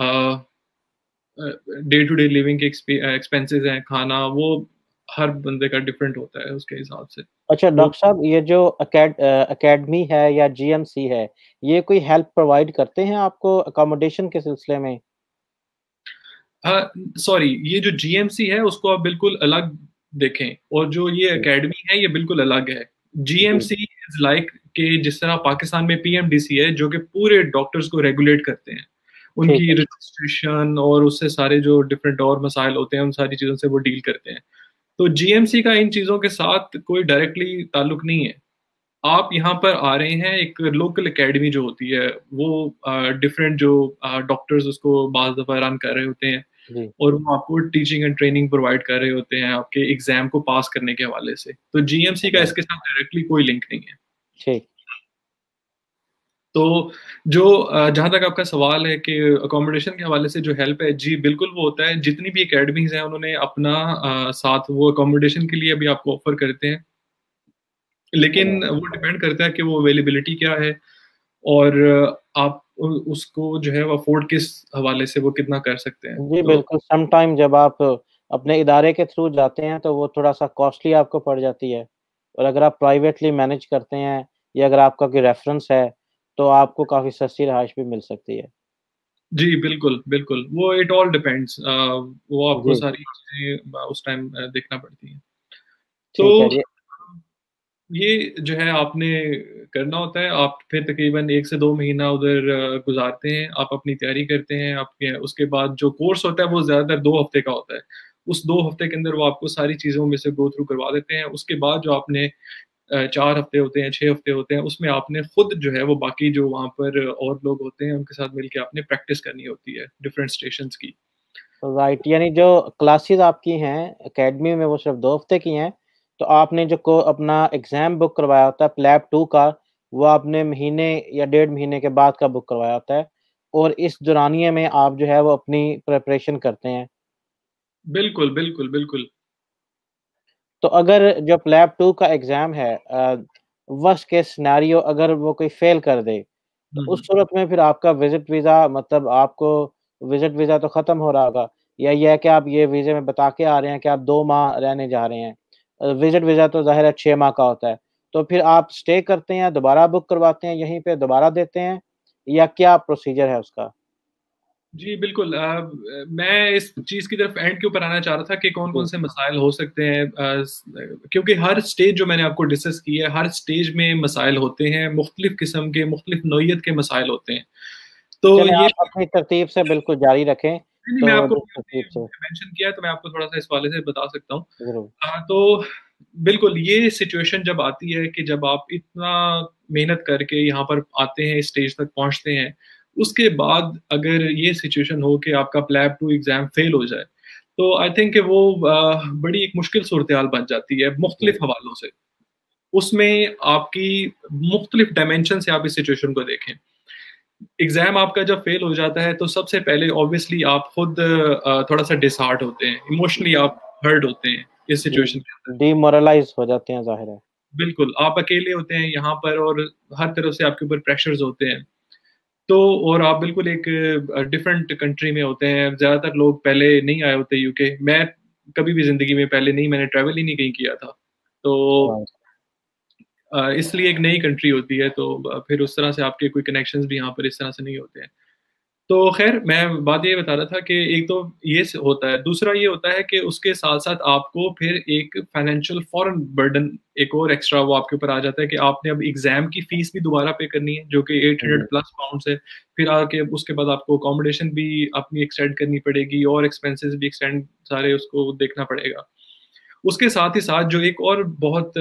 डे टू डे लिविंग के एक्सपेंसेस हैं, खाना, वो हर बंदे का डिफरेंट होता है उसके हिसाब से। अच्छा वो डॉक्टर साहब, ये जो अकेडमी है या जीएमसी है, ये कोई हेल्प प्रोवाइड करते हैं आपको अकोमोडेशन के सिलसिले में? सॉरी, ये जो जीएमसी है उसको आप बिल्कुल अलग देखें, और जो ये जी, एकेडमी है ये बिल्कुल अलग है। जी, जीएमसी इज लाइक कि जिस तरह पाकिस्तान में पीएमडीसी है जो कि पूरे डॉक्टर्स को रेगुलेट करते हैं, ठीक उनकी है। रजिस्ट्रेशन और उससे सारे जो डिफरेंट और मसाइल होते हैं उन सारी चीज़ों से वो डील करते हैं। तो जीएमसी का इन चीज़ों के साथ कोई डायरेक्टली ताल्लुक नहीं है। आप यहाँ पर आ रहे हैं, एक लोकल एकेडमी जो होती है वो डिफरेंट जो डॉक्टर्स उसको बाज़ दफ़ा रन कर रहे होते हैं, जी, और वो आपको टीचिंग एंड ट्रेनिंग प्रोवाइड कर रहे होते हैं आपके एग्ज़ाम को पास करने के हवाले से। तो जीएमसी का राइट, इसके साथ डायरेक्टली कोई लिंक नहीं है। ठीक। तो जो जहाँ तक आपका सवाल है कि अकोमोडेशन के हवाले से जो हेल्प है, जी बिल्कुल वो होता है। जितनी भी एकेडमीज़ हैं उन्होंने अपना साथ वो अकोमोडेशन के लिए भी आपको ऑफ़र करते हैं। लेकिन राइट। वो डिपेंड करता है कि वो अवेलेबिलिटी क्या है, और आप उसको जो है वो अफ़ोर्ड किस हवाले से वो कितना कर सकते हैं। जी, तो बिल्कुल, सम टाइम जब आप अपने इदारे के थ्रू जाते हैं, तो वो थोड़ा-सा कॉस्टली आपको पड़ जाती है और अगर आप प्राइवेटली मैनेज करते हैं या अगर आपका कोई रेफ़रेंस है, तो आपको काफ़ी सस्ती रिहाइश भी मिल सकती है। जी, बिल्कुल, बिल्कुल। वो इट ऑल डिपेंड्स, वो आपको जी, सारी चीज़ें उस टाइम देखना पड़ती हैं। तो ठीक है जी। ये जो है आपने करना होता है। आप फिर तकरीबन 1 से 2 महीना उधर गुज़ारते हैं, आप अपनी तैयारी करते हैं, आपके उसके बाद जो कोर्स होता है वो ज़्यादातर 2 हफ़्ते का होता है। उस 2 हफ़्ते के अंदर वो आपको सारी चीज़ों में से गो थ्रू करवा देते हैं। उसके बाद जो आपने 4 हफ़्ते होते हैं, 6 हफ़्ते होते हैं, उसमें आपने खुद जो है वो बाकी जो वहाँ पर और लोग होते हैं, उनके साथ मिलके आपने प्रैक्टिस करनी होती है, डिफरेंट स्टेशंस की। राइट, यानी जो क्लासेस आपकी हैं एकेडमी में वो सिर्फ़ 2 हफ़्ते की हैं, तो आपने जो को अपना एग्ज़ाम बुक करवाया होता है प्लैब 2 का, वो आपने महीने या डेढ़ महीने के बाद का बुक करवाया होता है और इस दौरानिए में आप जो है वो अपनी प्रिपरेशन करते हैं। बिल्कुल, बिल्कुल, बिल्कुल। तो अगर जो प्लैब 2 का एग्ज़ाम है वर्स्ट केस सिनेरियो अगर वो कोई फ़ेल कर दे, तो हुँ, उस हुँ। सूरत में फिर आपका विज़िट वीज़ा मतलब आपको विज़िट वीज़ा तो ख़त्म हो रहा होगा या ये है कि आप ये वीज़े में बता के आ रहे हैं कि आप 2 माह रहने जा रहे हैं। विज़िट वीज़ा तो ज़ाहिर है 6 माह का होता है। तो फिर आप स्टे करते हैं, दोबारा बुक करवाते हैं, यहीं पे दोबारा देते हैं या क्या प्रोसीजर है उसका? जी, बिल्कुल मैं इस चीज़ की तरफ एंड के ऊपर आना चाह रहा था कि कौन-कौन जी, से मसाइल हो सकते हैं क्योंकि हर स्टेज जो मैंने आपको डिस्कस की है, हर स्टेज में मसाइल होते हैं, मुख्तलिफ़ किस्म के, मुख्तलिफ़ नौइयत के मसाइल होते हैं। तो चलें ये आप अपनी तरतीब से बिल्कुल जारी रखें, नहीं, नहीं, मैं तो आपको जिस तरतीब से मेंशन किया है, तो मैं आपको थोड़ा-सा इस हवाले से बता सकता हूँ। ज़रूर। तो बिल्कुल, ये सिचुएशन जब आती है कि जब आप इतना मेहनत करके यहाँ पर आते हैं, इस स्टेज तक पहुँचते हैं, उसके बाद अगर ये सिचुएशन हो कि आपका प्लैब 2 एग्ज़ाम फ़ेल हो जाए, तो आई थिंक कि वो बड़ी एक मुश्किल सूरत-ए-हाल बन जाती है, जी, मुख्तलिफ़ हवालों से। उसमें आपकी मुख्तलिफ़ डायमेंशन से आप इस सिचुएशन को देखें। एग्ज़ाम आपका जब फ़ेल हो जाता है, तो सबसे पहले ऑब्वियसली आप खुद थोड़ा-सा डिसहार्ट होते हैं, इमोशनली आप हर्ट होते हैं इस जी, सिचुएशन के अंदर। डिमोरलाइज़ हो जाते हैं ज़ाहिर है। बिल्कुल, आप अकेले होते हैं यहाँ पर और हर तरफ से आपके ऊपर प्रेशर्स होते हैं। तो और आप बिल्कुल एक डिफरेंट कंट्री में होते हैं, ज़्यादातर लोग पहले नहीं आए होते यूके। मैं कभी भी ज़िंदगी में पहले नहीं मैंने ट्रैवल ही नहीं कहीं किया था। तो राइट। इसलिए एक नई कंट्री होती है, तो फिर उस तरह से आपके कोई कनेक्शंस भी यहाँ पर इस तरह से नहीं होते हैं। तो ख़ैर मैं बात ये बता रहा था कि एक तो ये स होता है, दूसरा ये होता है कि उसके साथ-साथ आपको फिर एक फाइनेंशियल फ़ॉरेन बर्डन एक और एक्स्ट्रा वो आपके ऊपर आ जाता है कि आपने अब एग्ज़ाम की फ़ीस भी दोबारा पे करनी है, जो कि 800 जी, प्लस पाउंड्स है। फिर आके उसके बाद आपको अकोमोडेशन भी अपनी एक्सटेंड करनी पड़ेगी और एक्सपेंसेस भी एक्सटेंड सारे उसको देखना पड़ेगा। उसके साथ ही साथ जो एक और बहुत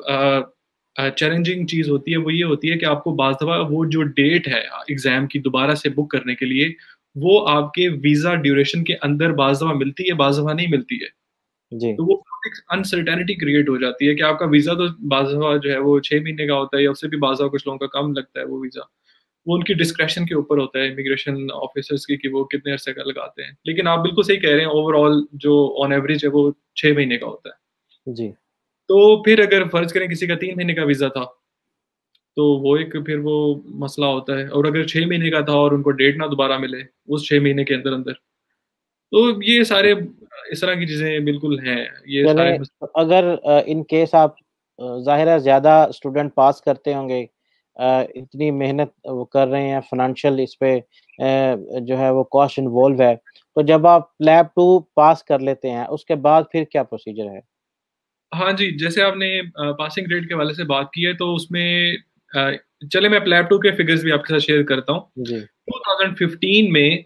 चैलेंजिंग चीज़ होती है, वो ये होती है कि आपको बाज़ दफ़ा वो जो डेट है एग्ज़ाम की दोबारा से बुक करने के लिए, वो आपके वीज़ा ड्यूरेशन के अंदर बाज़ दफ़ा मिलती है, बाज़ दफ़ा नहीं मिलती है। जी, तो वो एक अनसर्टेनिटी क्रिएट हो जाती है कि आपका वीज़ा तो बाज़ दफ़ा जो है वो 6 महीने का होता है या उससे भी बाज़ दफ़ा कुछ लोगों का कम लगता है वो वीज़ा। वो उनकी डिस्क्रेशन के ऊपर होता है इमिग्रेशन ऑफ़िसर्स की कि वो कितने अरसे का लगाते हैं। लेकिन आप बिल्कुल सही कह रहे हैं ओवरऑल जो ऑन एवरेज है वो 6 महीने का होता है। जी। तो फिर अगर फ़र्ज़ करें किसी का 3 महीने का वीज़ा था, तो वो एक फिर वो मसला होता है और अगर 6 महीने का था और उनको डेट ना दोबारा मिले, उस 6 महीने के अंदर-अंदर, तो ये सारे इस तरह की चीज़ें बिल्कुल हैं, ये सारे चलें, तो अगर इन केस आप ज़ाहिर है ज़्यादा स्टूडेंट पास करते होंगे इतनी मेहनत वो कर रहे हैं फाइनेंशियल इस पे जो है वो कॉस्ट इन्वॉल्व है। तो जब आप लैब 2 पास कर लेते हैं, उसके बाद फिर क्या प्रोसीजर है? हाँ जी, जैसे आपने पासिंग ग्रेड के हवाले से बात की है, तो उसमें चलिए मैं प्लैब 2 के फिगर्स भी आपके साथ शेयर करता हूँ। जी, 2015 में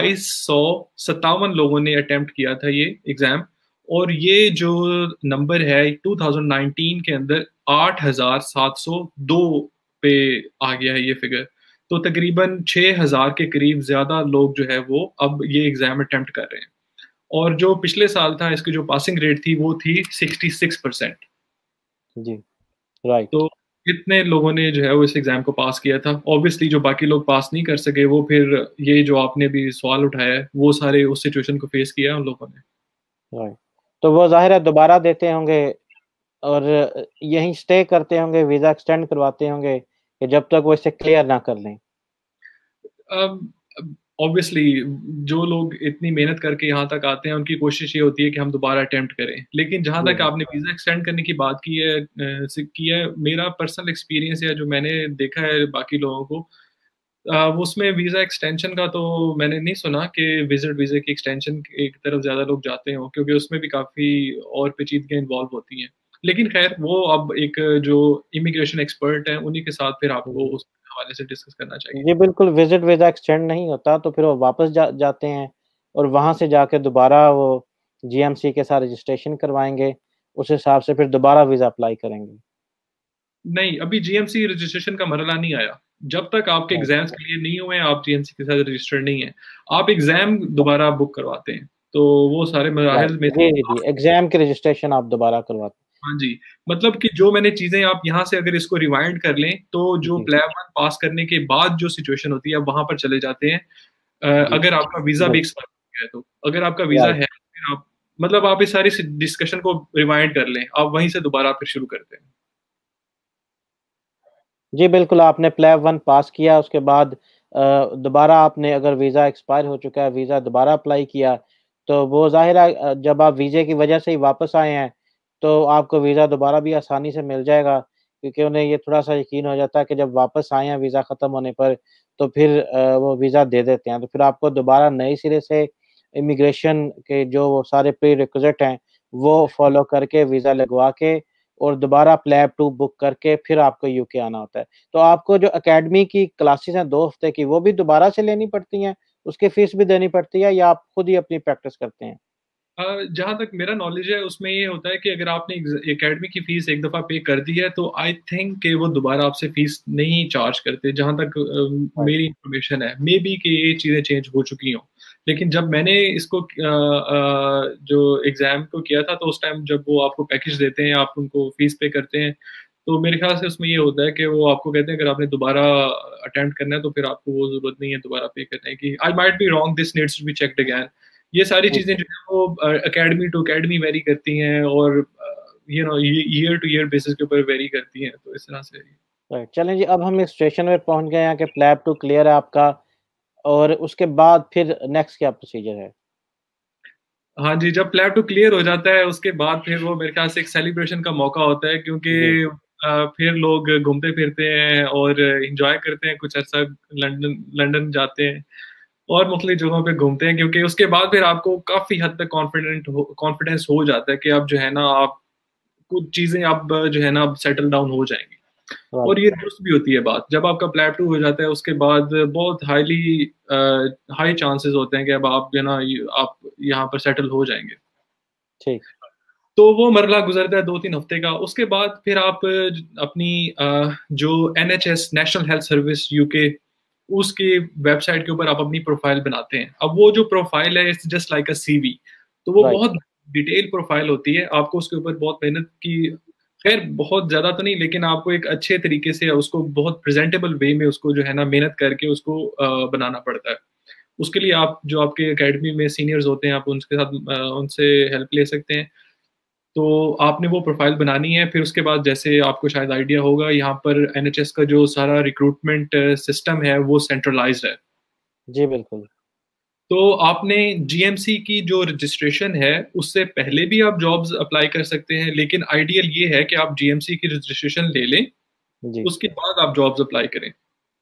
2257 लोगों ने अटेम्प्ट किया था ये एग्ज़ाम और ये जो नंबर है 2019 के अंदर 8702 पे आ गया है ये फिगर। तो तकरीबन 6000 के करीब ज़्यादा लोग जो है वो अब ये एग्ज़ाम अटेम्प्ट कर रहे हैं। और जो पिछले साल था इसकी जो पासिंग रेट थी वो थी 66%। जी, राइट। तो इतने लोगों ने जो है वो इस एग्ज़ाम को पास किया था। ऑब्वियसली जो बाकी लोग पास नहीं कर सके वो फिर ये जो आपने अभी सवाल उठाया है, वो सारे उस सिचुएशन को फेस किया है उन लोगों ने। राइट। तो वो ज़ाहिर है दोबारा देते होंगे और यहीं स्टे करते होंगे, वीज़ा एक्सटेंड करवाते होंगे कि जब तक वो इसे क्लियर ना कर लें। अब ऑब्वियसली जो लोग इतनी मेहनत करके यहाँ तक आते हैं, उनकी कोशिश ये होती है कि हम दोबारा अटेम्प्ट करें। लेकिन जहाँ जी, तक जी। आपने वीज़ा एक्सटेंड करने की बात की है मेरा पर्सनल एक्सपीरियंस या जो मैंने देखा है बाकी लोगों को उसमें वीज़ा एक्सटेंशन का तो मैंने नहीं सुना कि विज़िट वीज़ा की एक्सटेंशन की तरफ ज़्यादा लोग जाते हों, क्योंकि उसमें भी काफ़ी और पेचीदगियाँ इन्वॉल्व होती हैं। लेकिन खैर वो अब एक जो इमिग्रेशन एक्सपर्ट हैं उन्हीं के साथ फिर आपको जी। उस हवाले से डिस्कस करना चाहिए। जी, बिल्कुल विज़िट वीज़ा एक्सटेंड नहीं होता तो फिर वो वापस जाते हैं और वहाँ से जाके दोबारा वो जीएमसी के साथ रजिस्ट्रेशन करवाएँगे, उस हिसाब से फिर दोबारा वीज़ा अप्लाई करेंगे। नहीं, अभी जीएमसी रजिस्ट्रेशन का मरहला नहीं आया। जब तक आपके राइट, एग्ज़ाम्स क्लियर नहीं हुए हैं, आप जीएमसी के साथ रजिस्टर्ड नहीं हैं। आप एग्ज़ाम दोबारा बुक करवाते हैं, तो वो सारे राइट। मराहिल में से जी, जी, जी, एग्ज़ाम की रजिस्ट्रेशन आप दोबारा करवाते हाँ जी, मतलब कि जो मैंने चीज़ें आप यहाँ से अगर इसको रिवाइंड कर लें, तो हैं। जो जी, प्लैब 1 पास करने के बाद जो सिचुएशन होती है, आप वहाँ पर चले जाते हैं। जी, अगर आपका वीज़ा भी बिल्कुल, एक्सपायर हो गया है तो। अगर आपका वीज़ा राइट। है, फिर आप मतलब आप इस सारी डिस्कशन को रिवाइंड कर लें, आप वहीं से दोबारा फिर शुरू करते हैं। जी, बिल्कुल, आपने प्लैब 1 पास किया, उसके बाद दोबारा आपने अगर वीज़ा एक्सपायर हो चुका है, वीज़ा दोबारा अप्लाई किया, तो वो ज़ाहिर है जब आप वीज़े की वजह से ही वापस आए हैं, तो आपको वीज़ा दोबारा भी आसानी से मिल जाएगा, क्योंकि उन्हें ये थोड़ा-सा यकीन हो जाता है कि जब वापस आए हैं वीज़ा ख़त्म होने पर, तो फिर वो वीज़ा दे देते हैं। तो फिर आपको दोबारा नए सिरे से इमिग्रेशन के जो वो सारे प्री-रिक्विज़िट हैं, वो फ़ॉलो करके वीज़ा लगवा के और दोबारा प्लैब 2 बुक करके फिर आपको यूके आना होता है। तो आपको जो अकेडमी की क्लासेस हैं 2 हफ्ते की, वो भी दोबारा से लेनी पड़ती हैं? उसकी फीस भी देनी पड़ती है या आप खुद ही अपनी प्रैक्टिस करते हैं? जहाँ तक मेरा नॉलेज है उसमें ये होता है कि अगर आपने एकेडमी की फ़ीस एक दफ़ा पे कर दी है तो आई थिंक कि वो दोबारा आपसे फ़ीस नहीं चार्ज करते, जहाँ तक राइट, मेरी इन्फॉर्मेशन है। मे बी कि ये चीज़ें चेंज हो चुकी हों। लेकिन जब मैंने इसको जो एग्ज़ाम को किया था तो उस टाइम जब वो आपको पैकेज देते हैं, आप उनको फ़ीस पे करते हैं, तो मेरे ख़्याल से उसमें ये होता है कि वो आपको कहते हैं अगर आपने दोबारा अटेम्प्ट करना है तो फिर आपको वो ज़रूरत नहीं है दोबारा पे करने की। I might be wrong, this needs to be checked again. ये सारी ठीक चीज़ें है। जो है वो अकेडमी टू अकेडमी वेरी करती हैं और यू नो ये ईयर टू ईयर बेसिस के ऊपर वेरी करती हैं, तो इस तरह से। राइट, चलें जी अब हम इस सिचुएशन में पहुँच गए हैं कि प्लैब 2 क्लियर है आपका और उसके बाद फिर नेक्स्ट क्या प्रोसीजर है? हाँ जी, जब प्लैब 2 क्लियर हो जाता है उसके बाद फिर वो मेरे ख़्याल से एक सेलिब्रेशन का मौका होता है क्योंकि जी, फिर लोग घूमते-फिरते हैं और एन्जॉय करते हैं, कुछ अरसा लंदन लंदन जाते हैं और मुख्तलिफ जगहों पे घूमते हैं क्योंकि उसके बाद फिर आपको काफ़ी हद तक कॉन्फिडेंस हो जाता है कि अब जो है ना आप कुछ चीज़ें अब जो है ना अब सेटल डाउन हो जाएँगी। राइट, और ये दुरुस्त भी होती है बात। जब आपका प्लैटू हो जाता है उसके बाद बहुत हाई चांसेस होते हैं कि अब आप जो है ना आप यहाँ पर सेटल हो जाएँगे। ठीक, तो वो मरहला गुज़रता है 2-3 हफ्ते का, उसके बाद फिर आप अपनी जो NHS national health service UK उसकी वेबसाइट के ऊपर आप अपनी प्रोफ़ाइल बनाते हैं। अब वो जो प्रोफ़ाइल है it's just like a CV, तो वो राइट, बहुत डिटेल प्रोफ़ाइल होती है। आपको उसके ऊपर बहुत मेहनत की, ख़ैर बहुत ज़्यादा तो नहीं, लेकिन आपको एक अच्छे तरीके से उसको बहुत प्रेज़ेंटेबल वे में उसको जो है ना मेहनत करके उसको बनाना पड़ता है। उसके लिए आप जो आपके अकेडमी में सीनियर्स होते हैं, आप उनके साथ उनसे हेल्प ले सकते हैं। तो आपने वो प्रोफ़ाइल बनानी है, फिर उसके बाद जैसे आपको शायद आइडिया होगा, यहाँ पर एनएचएस का जो सारा रिक्रूटमेंट सिस्टम है, वो सेंट्रलाइज़्ड है। जी बिल्कुल। तो आपने जीएमसी की जो रजिस्ट्रेशन है, उससे पहले भी आप जॉब्स अप्लाई कर सकते हैं, लेकिन आइडियल ये है कि आप जीएमसी की रजिस्ट्रेशन ले लें, जी, उसके बाद आप जॉब्स अप्लाई करें।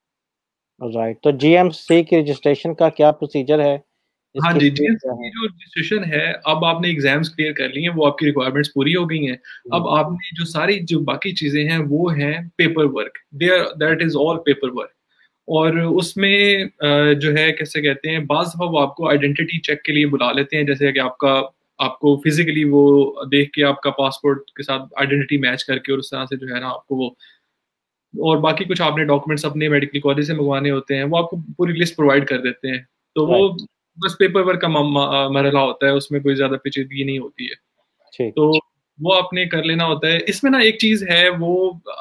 राइट, तो जीएमसी की रजिस्ट्रेशन का क्या प्रोसीजर है? हाँ इसकी जी, फीस जीएमसी क्या की है? जो रजिस्ट्रेशन है, अब आपने एग्ज़ाम्स क्लियर कर लिए हैं, वो आपकी रिक्वायरमेंट्स पूरी हो गई हैं। जी, अब आपने जो सारी जो बाकी चीज़ें हैं, वो हैं paperwork. That is all paperwork. और उसमें जो है कैसे कहते हैं, बाज़ दफ़ा वो आपको आइडेंटिटी चेक के लिए बुला लेते हैं, जैसे कि आपको फिज़िकली वो देख के आपका पासपोर्ट के साथ आइडेंटिटी मैच करके और उस तरह से जो है ना आपको वो और बाकी कुछ आपने डॉक्यूमेंट्स अपने मेडिकल कॉलेज से मंगवाने होते हैं, वो आपको पूरी लिस्ट प्रोवाइड कर देते हैं। तो वो राइट, बस पेपर वर्क का मरहला होता है, उसमें कोई ज़्यादा पेचीदगी नहीं होती है। ठीक, तो वो आपने कर लेना होता है। इसमें ना एक चीज़ है वो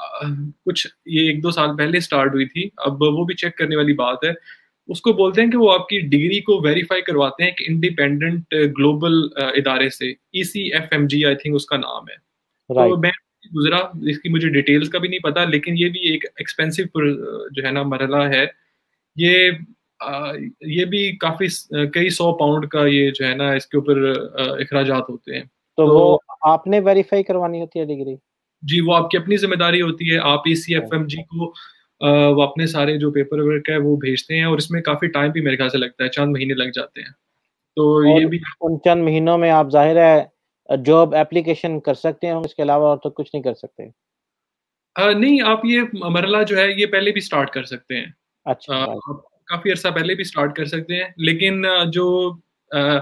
कुछ ये 1-2 साल पहले स्टार्ट हुई थी, अब वो भी चेक करने वाली बात है। उसको बोलते हैं कि वो आपकी डिग्री को वेरीफ़ाई करवाते हैं एक इंडिपेंडेंट ग्लोबल इदारे से, ईसीएफएमजी आई थिंक उसका नाम है। तो राइट। मैं गुज़रा, इसकी मुझे डिटेल्स का भी नहीं पता, लेकिन ये भी एक एक्सपेंसिव जो है ना मरहला है। ये ये भी काफ़ी कई 100 पाउंड का ये जो है ना इसके ऊपर इखराजात होते हैं। तो तो वो आपने वेरीफ़ाई करवानी होती है डिग्री? जी, वो आपकी अपनी ज़िम्मेदारी होती है। आप हाँ, ईसीएफएमजी को वो अपने सारे जो पेपर वर्क है वो भेजते हैं और इसमें काफ़ी टाइम भी मेरे ख़्याल से लगता है, चंद महीने लग जाते हैं। तो ये और भी उन चंद महीनों में आप ज़ाहिर है जॉब एप्लीकेशन कर सकते हैं, इसके अलावा और तो कुछ नहीं कर सकते? नहीं, आप ये मरहला जो है ये पहले भी स्टार्ट कर सकते हैं। अच्छा, राइट। आप काफ़ी अर्सा पहले भी स्टार्ट कर सकते हैं, लेकिन जो अ,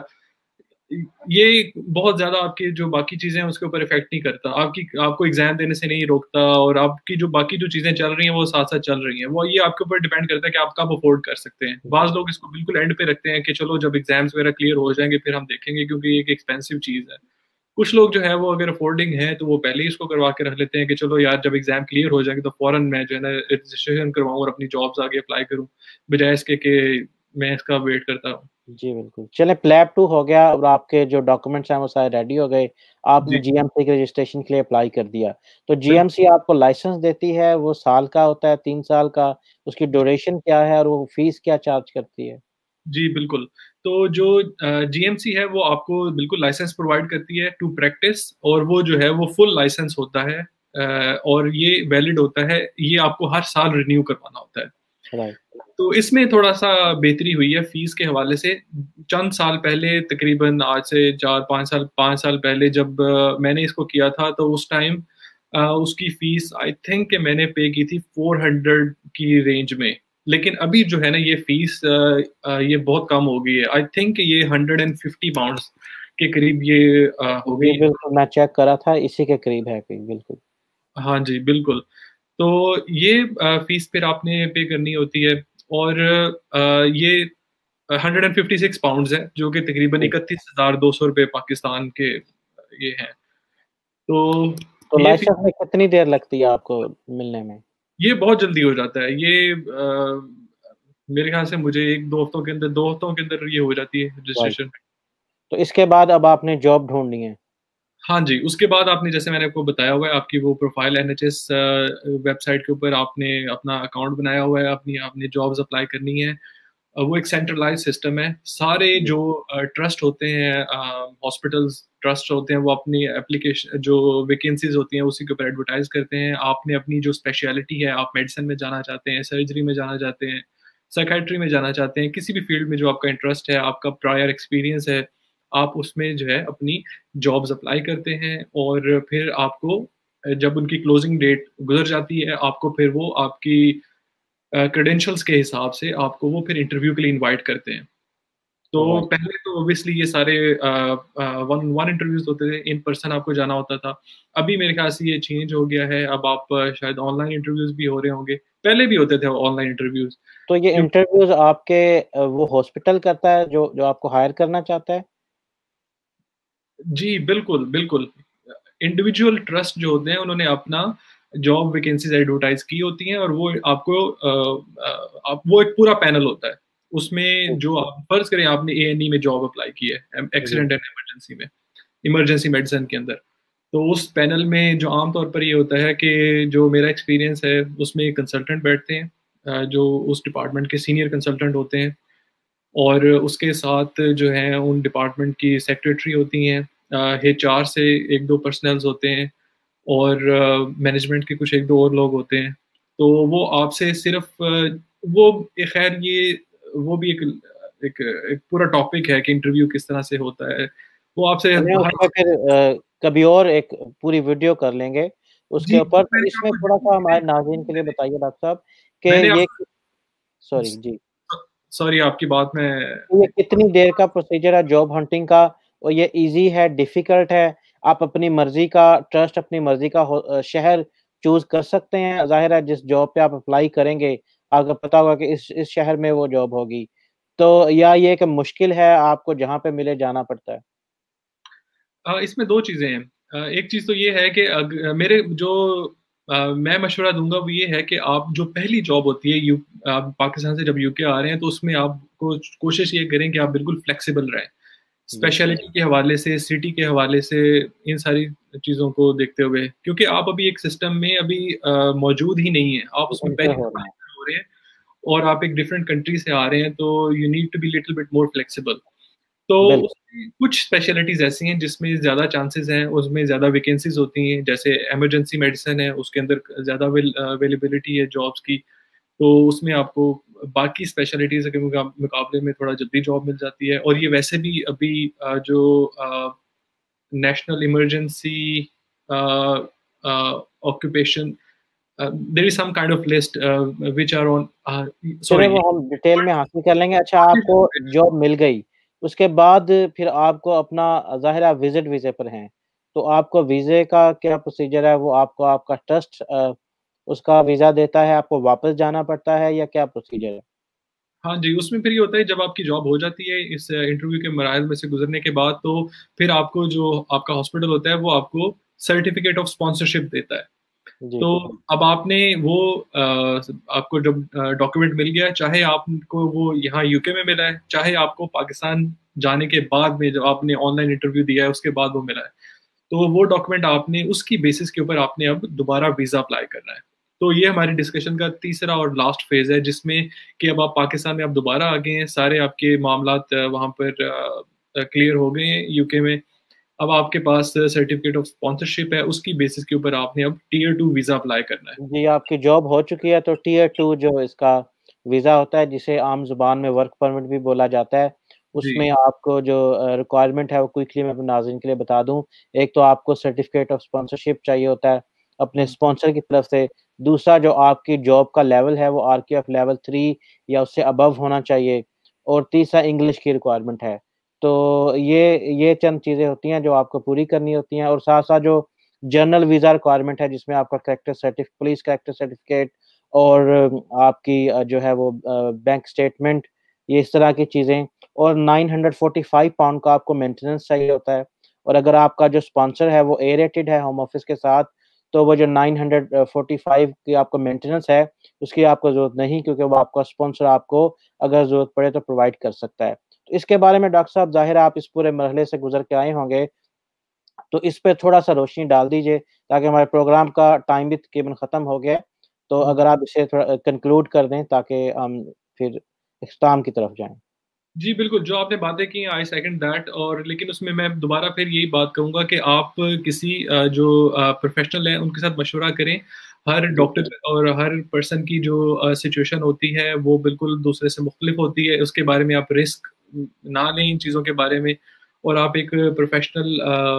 ये बहुत ज़्यादा आपकी जो बाकी चीज़ें हैं उसके ऊपर इफ़ेक्ट नहीं करता। आपको एग्ज़ाम देने से नहीं रोकता, और आपकी जो बाकी जो चीज़ें चल रही हैं वो साथ-साथ चल रही हैं। वो ये आपके ऊपर डिपेंड करता है कि आप कब अफ़ोर्ड कर सकते हैं। जी, बाज़ लोग इसको बिल्कुल एंड पे रखते हैं कि चलो जब एग्ज़ाम्स वगैरह क्लियर हो जाएँगे फिर हम देखेंगे, क्योंकि ये एक एक्सपेंसिव चीज़ है। कुछ लोग जो है वो अगर अफोर्डिंग है तो वो पहले ही इसको करवा के रख लेते हैं कि चलो यार जब एग्ज़ाम क्लियर हो जाएँगे तो फ़ौरन मैं जो है ना रजिस्ट्रेशन करवाऊँ और अपनी जॉब्स आगे अप्लाई करूँ, बजाय इसके कि मैं इसका वेट करता रहूँ। जी, बिल्कुल। चलें, प्लैब 2 हो गया और आपके जो डॉक्यूमेंट्स हैं वो सारे रेडी हो गए। आपने जी, जीएमसी के रजिस्ट्रेशन के लिए अप्लाई कर दिया। तो बिल्कुल। जीएमसी आपको लाइसेंस देती है, वो साल का होता है, 3 साल का? उसकी जी, ड्यूरेशन क्या है और वो फीस क्या चार्ज करती है? जी, बिल्कुल। तो जो जीएमसी है वो आपको बिल्कुल लाइसेंस प्रोवाइड करती है टू प्रैक्टिस, और वो जो है वो फुल लाइसेंस होता है, और ये वैलिड होता है, ये आपको हर साल रिन्यू करवाना होता है। राइट। तो इसमें थोड़ा-सा बेहतरी हुई है फ़ीस के हवाले से। चंद साल पहले, तकरीबन आज से 5 साल पहले जब मैंने इसको किया था, तो उस टाइम उसकी फ़ीस आई थिंक कि मैंने पे की थी 400 की रेंज में। लेकिन अभी जो है ना ये फ़ीस ये बहुत कम हो गई है। आई थिंक ये 150 पाउंड्स के करीब ये हो गई जी, है। बिल्कुल, मैं चेक करा था, इसी के करीब है कोई, बिल्कुल। हाँ जी, बिल्कुल। तो ये फ़ीस फिर आपने पे करनी होती है, और ये 156 पाउंड्स है, जो कि तकरीबन जी। 31,200 रुपए पाकिस्तान के ये हैं। तो तो ये फ़ी लाइसेंस में कितनी देर लगती है आपको मिलने में? ये बहुत जल्दी हो जाता है। ये मेरे ख़्याल से मुझे 1-2 हफ्तों के अंदर 2 हफ्तों के अंदर ये हो जाती है राइट। रजिस्ट्रेशन। तो इसके बाद अब आपने जॉब ढूँढनी है। हाँ जी, उसके बाद आपने, जैसे मैंने आपको बताया हुआ है, आपकी वो प्रोफ़ाइल एनएचएस वेबसाइट के ऊपर आपने अपना अकाउंट बनाया हुआ है, अपनी आपने जॉब्स अप्लाई करनी है। वो एक सेंट्रलाइज़ सिस्टम है। सारे जी, जो ट्रस्ट होते हैं, हॉस्पिटल्स ट्रस्ट होते हैं, वो अपनी एप्लीकेशन जो वैकेंसीज़ होती हैं उसी के ऊपर एडवर्टाइज़ करते हैं। आपने अपनी जो स्पेशलिटी है, आप मेडिसिन में जाना चाहते हैं, सर्जरी में जाना चाहते हैं, साइकियाट्री में जाना चाहते हैं, किसी भी फ़ील्ड में जो आपका इंटरेस्ट है, आपका प्रायर एक्सपीरियंस है, आप उसमें जो है अपनी जॉब्स अप्लाई करते हैं, और फिर आपको जब उनकी क्लोजिंग डेट गुज़र जाती है, आपको फिर वो आपकी क्रेडेंशियल्स के हिसाब से आपको वो फिर इंटरव्यू के लिए इनवाइट करते हैं। तो राइट। पहले तो ऑब्वियसली ये सारे वन वन इंटरव्यूज़ होते थे, इन पर्सन आपको जाना होता था। अभी मेरे ख़्याल से ये चेंज हो गया है, अब आप शायद ऑनलाइन इंटरव्यूज़ भी हो रहे होंगे। पहले भी होते थे ऑनलाइन इंटरव्यूज़। तो ये क्यों इंटरव्यूज़ आपके वो हॉस्पिटल करता है जो जो आपको हायर करना चाहता है? जी, बिल्कुल, बिल्कुल। इंडिविजुअल ट्रस्ट जो होते हैं उन्होंने अपना जॉब वैकेंसीज़ एडवर्टाइज़ की होती हैं, और वो आपको आप वो एक पूरा पैनल होता है। उसमें जी, जो आप फ़र्ज़ करें आपने एएनई में जॉब अप्लाई की है, जी, एक्सीडेंट एंड इमरजेंसी में, इमरजेंसी मेडिसिन के अंदर। तो उस पैनल में जो आम तौर पर ये होता है कि जो मेरा एक्सपीरियंस है उसमें कंसल्टेंट बैठते हैं, जो उस डिपार्टमेंट के सीनियर कंसल्टेंट होते हैं, और उसके साथ जो है उन डिपार्टमेंट की सेक्रेटरी होती हैं, एचआर से 1-2 पर्सनल्स होते हैं, और मैनेजमेंट के कुछ 1-2 और लोग होते हैं। तो वो आपसे सिर्फ़ वो ख़ैर ये वो भी एक एक पूरा टॉपिक है कि इंटरव्यू किस तरह से होता है। वो आपसे चलें हर उसपे फिर कभी और एक पूरी वीडियो कर लेंगे उसके जी, ऊपर। तो मैंने इसमें आपको थोड़ा-सा हमारे नाज़रीन के लिए बताइए डॉक्टर साहब कि मैंने ये आप सॉरी जी। सॉरी आपकी बात में तो ये कितनी देर का प्रोसीजर है जॉब हंटिंग का? और ये ईज़ी है, डिफ़िकल्ट है? आप अपनी मर्ज़ी का ट्रस्ट, अपनी मर्ज़ी का शहर चूज़ कर सकते हैं। ज़ाहिर है जिस जॉब पे आप अप्लाई करेंगे, आपको पता होगा कि इस शहर में वो जॉब होगी। तो या ये कि मुश्किल है, आपको जहाँ पे मिले जाना पड़ता है? इसमें 2 चीज़ें हैं। एक चीज़ तो ये है कि मेरे जो मैं मशवरा दूँगा वो ये है कि आप जो पहली जॉब होती है, आप पाकिस्तान से जब यूके आ रहे हैं तो उसमें आपको कोशिश ये करें कि आप बिल्कुल फ्लेक्सिबल रहें। बिल्कुल, स्पेशलिटी के हवाले से, सिटी के हवाले से, इन सारी चीज़ों को देखते हुए, क्योंकि आप अभी एक सिस्टम में अभी मौजूद ही नहीं हैं। आप उसमें एंटर पहली हो दफ़ा रहे हैं। एंटर हो रहे हैं, और आप एक डिफरेंट कंट्री से आ रहे हैं, तो you need to be little bit more flexible. तो बिल्कुल, उसमें कुछ स्पेशलिटीज़ ऐसी हैं जिसमें ज़्यादा चांसेज़ हैं, उसमें ज़्यादा वैकेंसीज़ होती हैं, जैसे इमरजेंसी मेडिसिन है, उसके अंदर ज़्यादा अवेलेबिलिटी है जॉब्स की, तो उसमें आपको बाकी स्पेशलिटीज़ के मुकाबले में थोड़ा जल्दी जॉब मिल जाती है, और ये वैसे भी अभी जो national emergency occupation. There is some kind of list which are on. चलिए वो Sorry. हम डिटेल में हासिल कर लेंगे। अच्छा आपको जॉब मिल गई, उसके बाद फिर आपको अपना ज़ाहिर है आप विज़िट वीज़े पर हैं, तो आपको वीज़े का क्या प्रोसीजर है? वो आपको आपका ट्रस्ट उसका वीज़ा देता है, आपको वापस जाना पड़ता है या क्या प्रोसीजर है? हाँ जी, उसमें फिर ये होता है जब आपकी जॉब हो जाती है इस इंटरव्यू के मराहिल में से गुजरने के बाद, तो फिर आपको जो आपका हॉस्पिटल होता है वो आपको सर्टिफिकेट ऑफ स्पॉन्सरशिप देता है। जी, तो जी। अब आपने वो आपको जब डॉक्यूमेंट मिल गया, चाहे आपको वो यहाँ यूके में मिला है, चाहे आपको पाकिस्तान जाने के बाद में जब आपने ऑनलाइन इंटरव्यू दिया है उसके बाद वो मिला है, तो वो डॉक्यूमेंट आपने उसकी बेसिस के ऊपर आपने अब दोबारा वीज़ा अप्लाई करना है। तो ये हमारी डिस्कशन का तीसरा और लास्ट फेज़ है जिसमें कि अब आप पाकिस्तान में आप दोबारा आ गए हैं, सारे आपके मामलात वहाँ पर क्लियर हो गए हैं यूके में। अब आपके पास सर्टिफिकेट ऑफ स्पॉन्सरशिप है, उसकी बेसिस के ऊपर आपने अब टियर 2 वीज़ा अप्लाई करना है। जी, आपकी जॉब हो चुकी है तो टियर 2 जो इसका वीज़ा होता है जिसे आम ज़ुबान में वर्क परमिट भी बोला जाता है, जी, उसमें आपको जो रिक्वायरमेंट है वो क्विकली मैं अपने नाज़रीन के लिए बता दूँ। एक तो आपको सर्टिफिकेट ऑफ स्पॉन्सरशिप चाहिए होता है अपने स्पॉन्सर की तरफ से। दूसरा जो आपकी जॉब का लेवल है वो आरक्यूएफ लेवल 3 या उससे अबव होना चाहिए और तीसरा इंग्लिश की रिक्वायरमेंट है। तो ये चंद चीज़ें होती हैं जो आपको पूरी करनी होती हैं और साथ-साथ जो जनरल वीज़ा रिक्वायरमेंट है जिसमें आपका पुलिस कैरेक्टर सर्टिफ़िकेट और आपकी जो है वो बैंक स्टेटमेंट, ये इस तरह की चीज़ें और 945 पाउंड का आपको मेंटेनेंस चाहिए होता है और अगर आपका जो स्पॉन्सर है वो ए रेटेड है होम ऑफिस के साथ, तो वो जो 945 की आपको मेंटेनेंस है, उसकी आपको ज़रूरत नहीं क्योंकि वो आपका स्पॉन्सर आपको अगर ज़रूरत पड़े तो प्रोवाइड कर सकता है। तो इसके बारे में डॉक्टर साहब ज़ाहिर है आप इस पूरे मरहले से गुज़र के आए होंगे, तो इस पे थोड़ा-सा रोशनी डाल दीजिए ताकि हमारे प्रोग्राम का टाइम भी तकरीबन ख़त्म हो गया है। तो हुँ। अगर आप इसे थोड़ा कंक्लूड कर दें ताकि हम फिर इख्तिताम की तरफ जाएँ। जी, बिल्कुल, जो आपने बातें की आई सेकंड दैट, और लेकिन उसमें मैं दोबारा फिर यही बात कहूँगा कि आप किसी जो प्रोफ़ेशनल हैं उनके साथ मशवरा करें। हर जी, डॉक्टर और हर पर्सन की जो सिचुएशन होती है वो बिल्कुल दूसरे से मुख्तलिफ होती है। उसके बारे में आप रिस्क ना लें इन चीज़ों के बारे में, और आप एक प्रोफ़ेशनल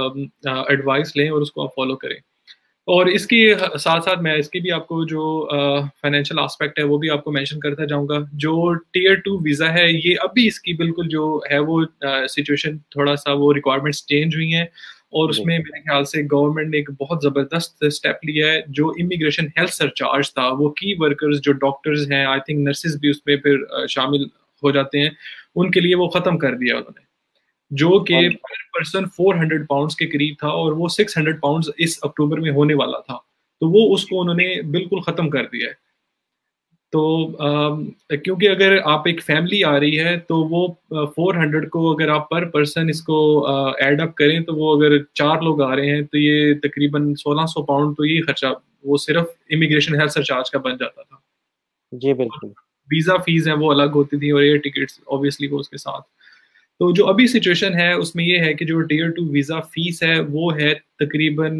एडवाइस लें और उसको आप फ़ॉलो करें। और इसके साथ-साथ मैं इसकी भी आपको जो फाइनेंशियल एस्पेक्ट है, वो भी आपको मेंशन करता जाऊँगा। जो टियर 2 वीज़ा है, ये अभी इसकी बिल्कुल जो है वो सिचुएशन थोड़ा-सा वो रिक्वायरमेंट्स चेंज हुई हैं, और जी, उसमें मेरे ख़्याल से गवर्नमेंट ने एक बहुत ज़बरदस्त स्टेप लिया है। जो इमिग्रेशन हेल्थ सरचार्ज था, वो की वर्कर्स जो डॉक्टर्स हैं, आई थिंक नर्सेज़ भी उसमें फिर शामिल हो जाते हैं, उनके लिए वो ख़त्म कर दिया उन्होंने। जो कि और पर पर्सन 400 पाउंड्स के करीब था, और वो 600 पाउंड्स इस अक्टूबर में होने वाला था। तो वो उसको उन्होंने बिल्कुल ख़त्म कर दिया है। तो क्योंकि अगर आप एक फैमिली आ रही है तो वो 400 को अगर आप पर पर्सन इसको ऐड अप करें, तो वो अगर 4 लोग आ रहे हैं तो ये तकरीबन 1600 पाउंड, तो ये खर्चा वो सिर्फ़ इमिग्रेशन हेल्थ सरचार्ज का बन जाता था। जी, बिल्कुल। वीज़ा फ़ीस है वो अलग होती थी, और एयर टिकट्स ऑब्वियसली वो उसके साथ। तो जो अभी सिचुएशन है उसमें ये है कि जो टियर 2 वीज़ा फ़ीस है वो है तकरीबन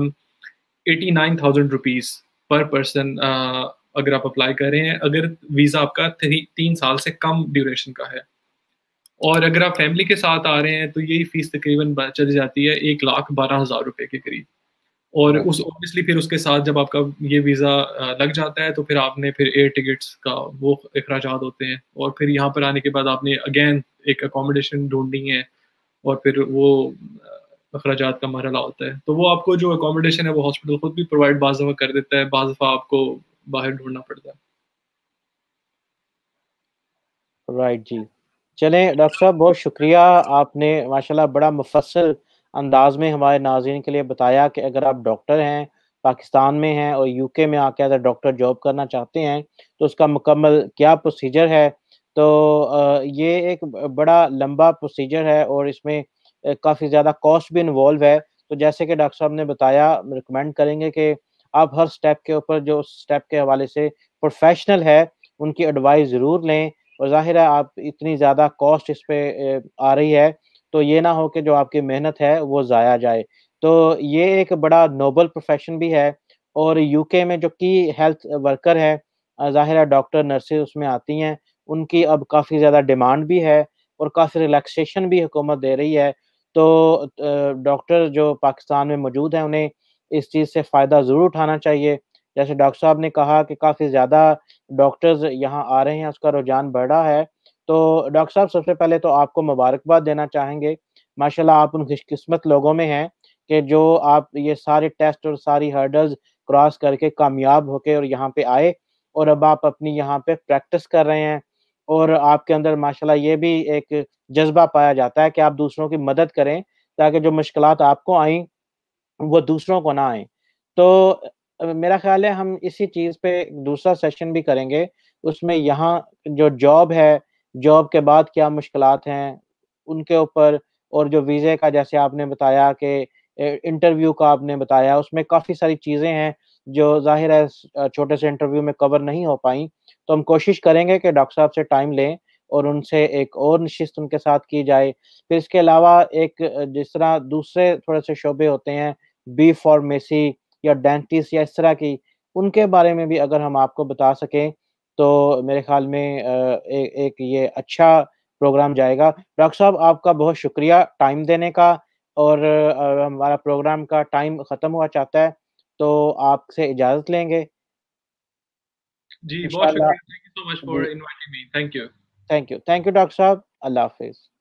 89,000 रुपीज़ पर पर्सन, अगर आप अप्लाई कर रहे हैं, अगर वीज़ा आपका 3 साल से कम ड्यूरेशन का है। और अगर आप फैमिली के साथ आ रहे हैं तो यही फ़ीस तकरीबन चली जाती है 1,12,000 रुपए के करीब। और राइट। उस ऑब्वियसली फिर उसके साथ जब आपका ये वीज़ा लग जाता है, तो फिर आपने फिर एयर टिकट्स का वो अखराजात होते हैं, और फिर यहाँ पर आने के बाद आपने अगेन एक अकोमोडेशन ढूँढनी है, और फिर वो अखराजात का मरहला होता है। तो वो आपको जो अकोमोडेशन है वो हॉस्पिटल खुद भी प्रोवाइड बाज़ दफ़ा कर देता है, बाज़ दफ़ा आपको बाहर ढूँढना पड़ता है। राइट जी। चलें डॉक्टर साहब बहुत शुक्रिया आपने माशाल्लाह बड़ा मुफ़स्सल अंदाज़ में हमारे नाज़रीन के लिए बताया कि अगर आप डॉक्टर हैं, पाकिस्तान में हैं और यूके में आके एज़ अ डॉक्टर जॉब करना चाहते हैं, तो उसका मुकम्मल क्या प्रोसीजर है। तो ये एक बड़ा लंबा प्रोसीजर है और इसमें काफ़ी ज़्यादा कॉस्ट भी इन्वॉल्व है। तो जैसे कि डॉक्टर साहब ने बताया, रिकमेंड करेंगे कि आप हर स्टेप के ऊपर जो उस स्टेप के हवाले से प्रोफ़ेशनल है, उनकी एडवाइस ज़रूर लें। और ज़ाहिर है आप इतनी ज़्यादा कॉस्ट इस पे आ रही है, तो ये ना हो कि जो आपकी मेहनत है वो ज़ाया जाए। तो ये एक बड़ा नोबल प्रोफ़ेशन भी है और यूके में जो की हेल्थ वर्कर है ज़ाहिर है डॉक्टर, नर्सेज़ उसमें आती हैं, उनकी अब काफ़ी ज़्यादा डिमांड भी है और काफ़ी रिलैक्सेशन भी हुकूमत दे रही है। तो डॉक्टर जो पाकिस्तान में मौजूद हैं, उन्हें इस चीज़ से फ़ायदा ज़रूर उठाना चाहिए। जैसे डॉक्टर साहब ने कहा कि काफ़ी ज़्यादा डॉक्टर्स यहाँ आ रहे हैं, उसका रुझान बढ़ रहा है। तो डॉक्टर साहब, सबसे पहले तो आपको मुबारकबाद देना चाहेंगे। माशाल्लाह आप उन खुशकिस्मत लोगों में हैं कि जो आप ये सारे टेस्ट और सारी हर्डल्स क्रॉस करके कामयाब होके और यहाँ पे आए, और अब आप अपनी यहाँ पे प्रैक्टिस कर रहे हैं, और आपके अंदर माशाल्लाह ये भी एक जज़्बा पाया जाता है कि आप दूसरों की मदद करें, ताकि जो मुश्किलात आपको आईं, वो दूसरों को ना आएँ। तो मेरा ख़्याल है हम इसी चीज़ पे दूसरा सेशन भी करेंगे। उसमें यहाँ जो जॉब है, जॉब के बाद क्या मुश्किलात हैं, उनके ऊपर, और जो वीज़े का जैसे आपने बताया कि इंटरव्यू का आपने बताया, उसमें काफ़ी सारी चीज़ें हैं जो ज़ाहिर है छोटे से इंटरव्यू में कवर नहीं हो पाईं। तो हम कोशिश करेंगे कि डॉक्टर साहब से टाइम लें और उनसे एक और नशिस्त उनके साथ की जाए। फिर इसके अलावा एक जिस तरह दूसरे थोड़े से शोबे होते हैं, बी फार्मेसी या डेंटिस्ट या इस तरह की, उनके बारे में भी अगर हम आपको बता सकें, तो मेरे ख़्याल में एक ये अच्छा प्रोग्राम जाएगा। डॉक्टर साहब, आपका बहुत शुक्रिया टाइम देने का, और हमारा प्रोग्राम का टाइम ख़त्म हुआ चाहता है, तो आपसे इजाज़त लेंगे। जी, बहुत इंशाअल्लाह। शुक्रिया। थैंक यू सो मच जी, for inviting me. Thank you. Thank you. Thank you doctor साहब। अल्लाह हाफ़िज़।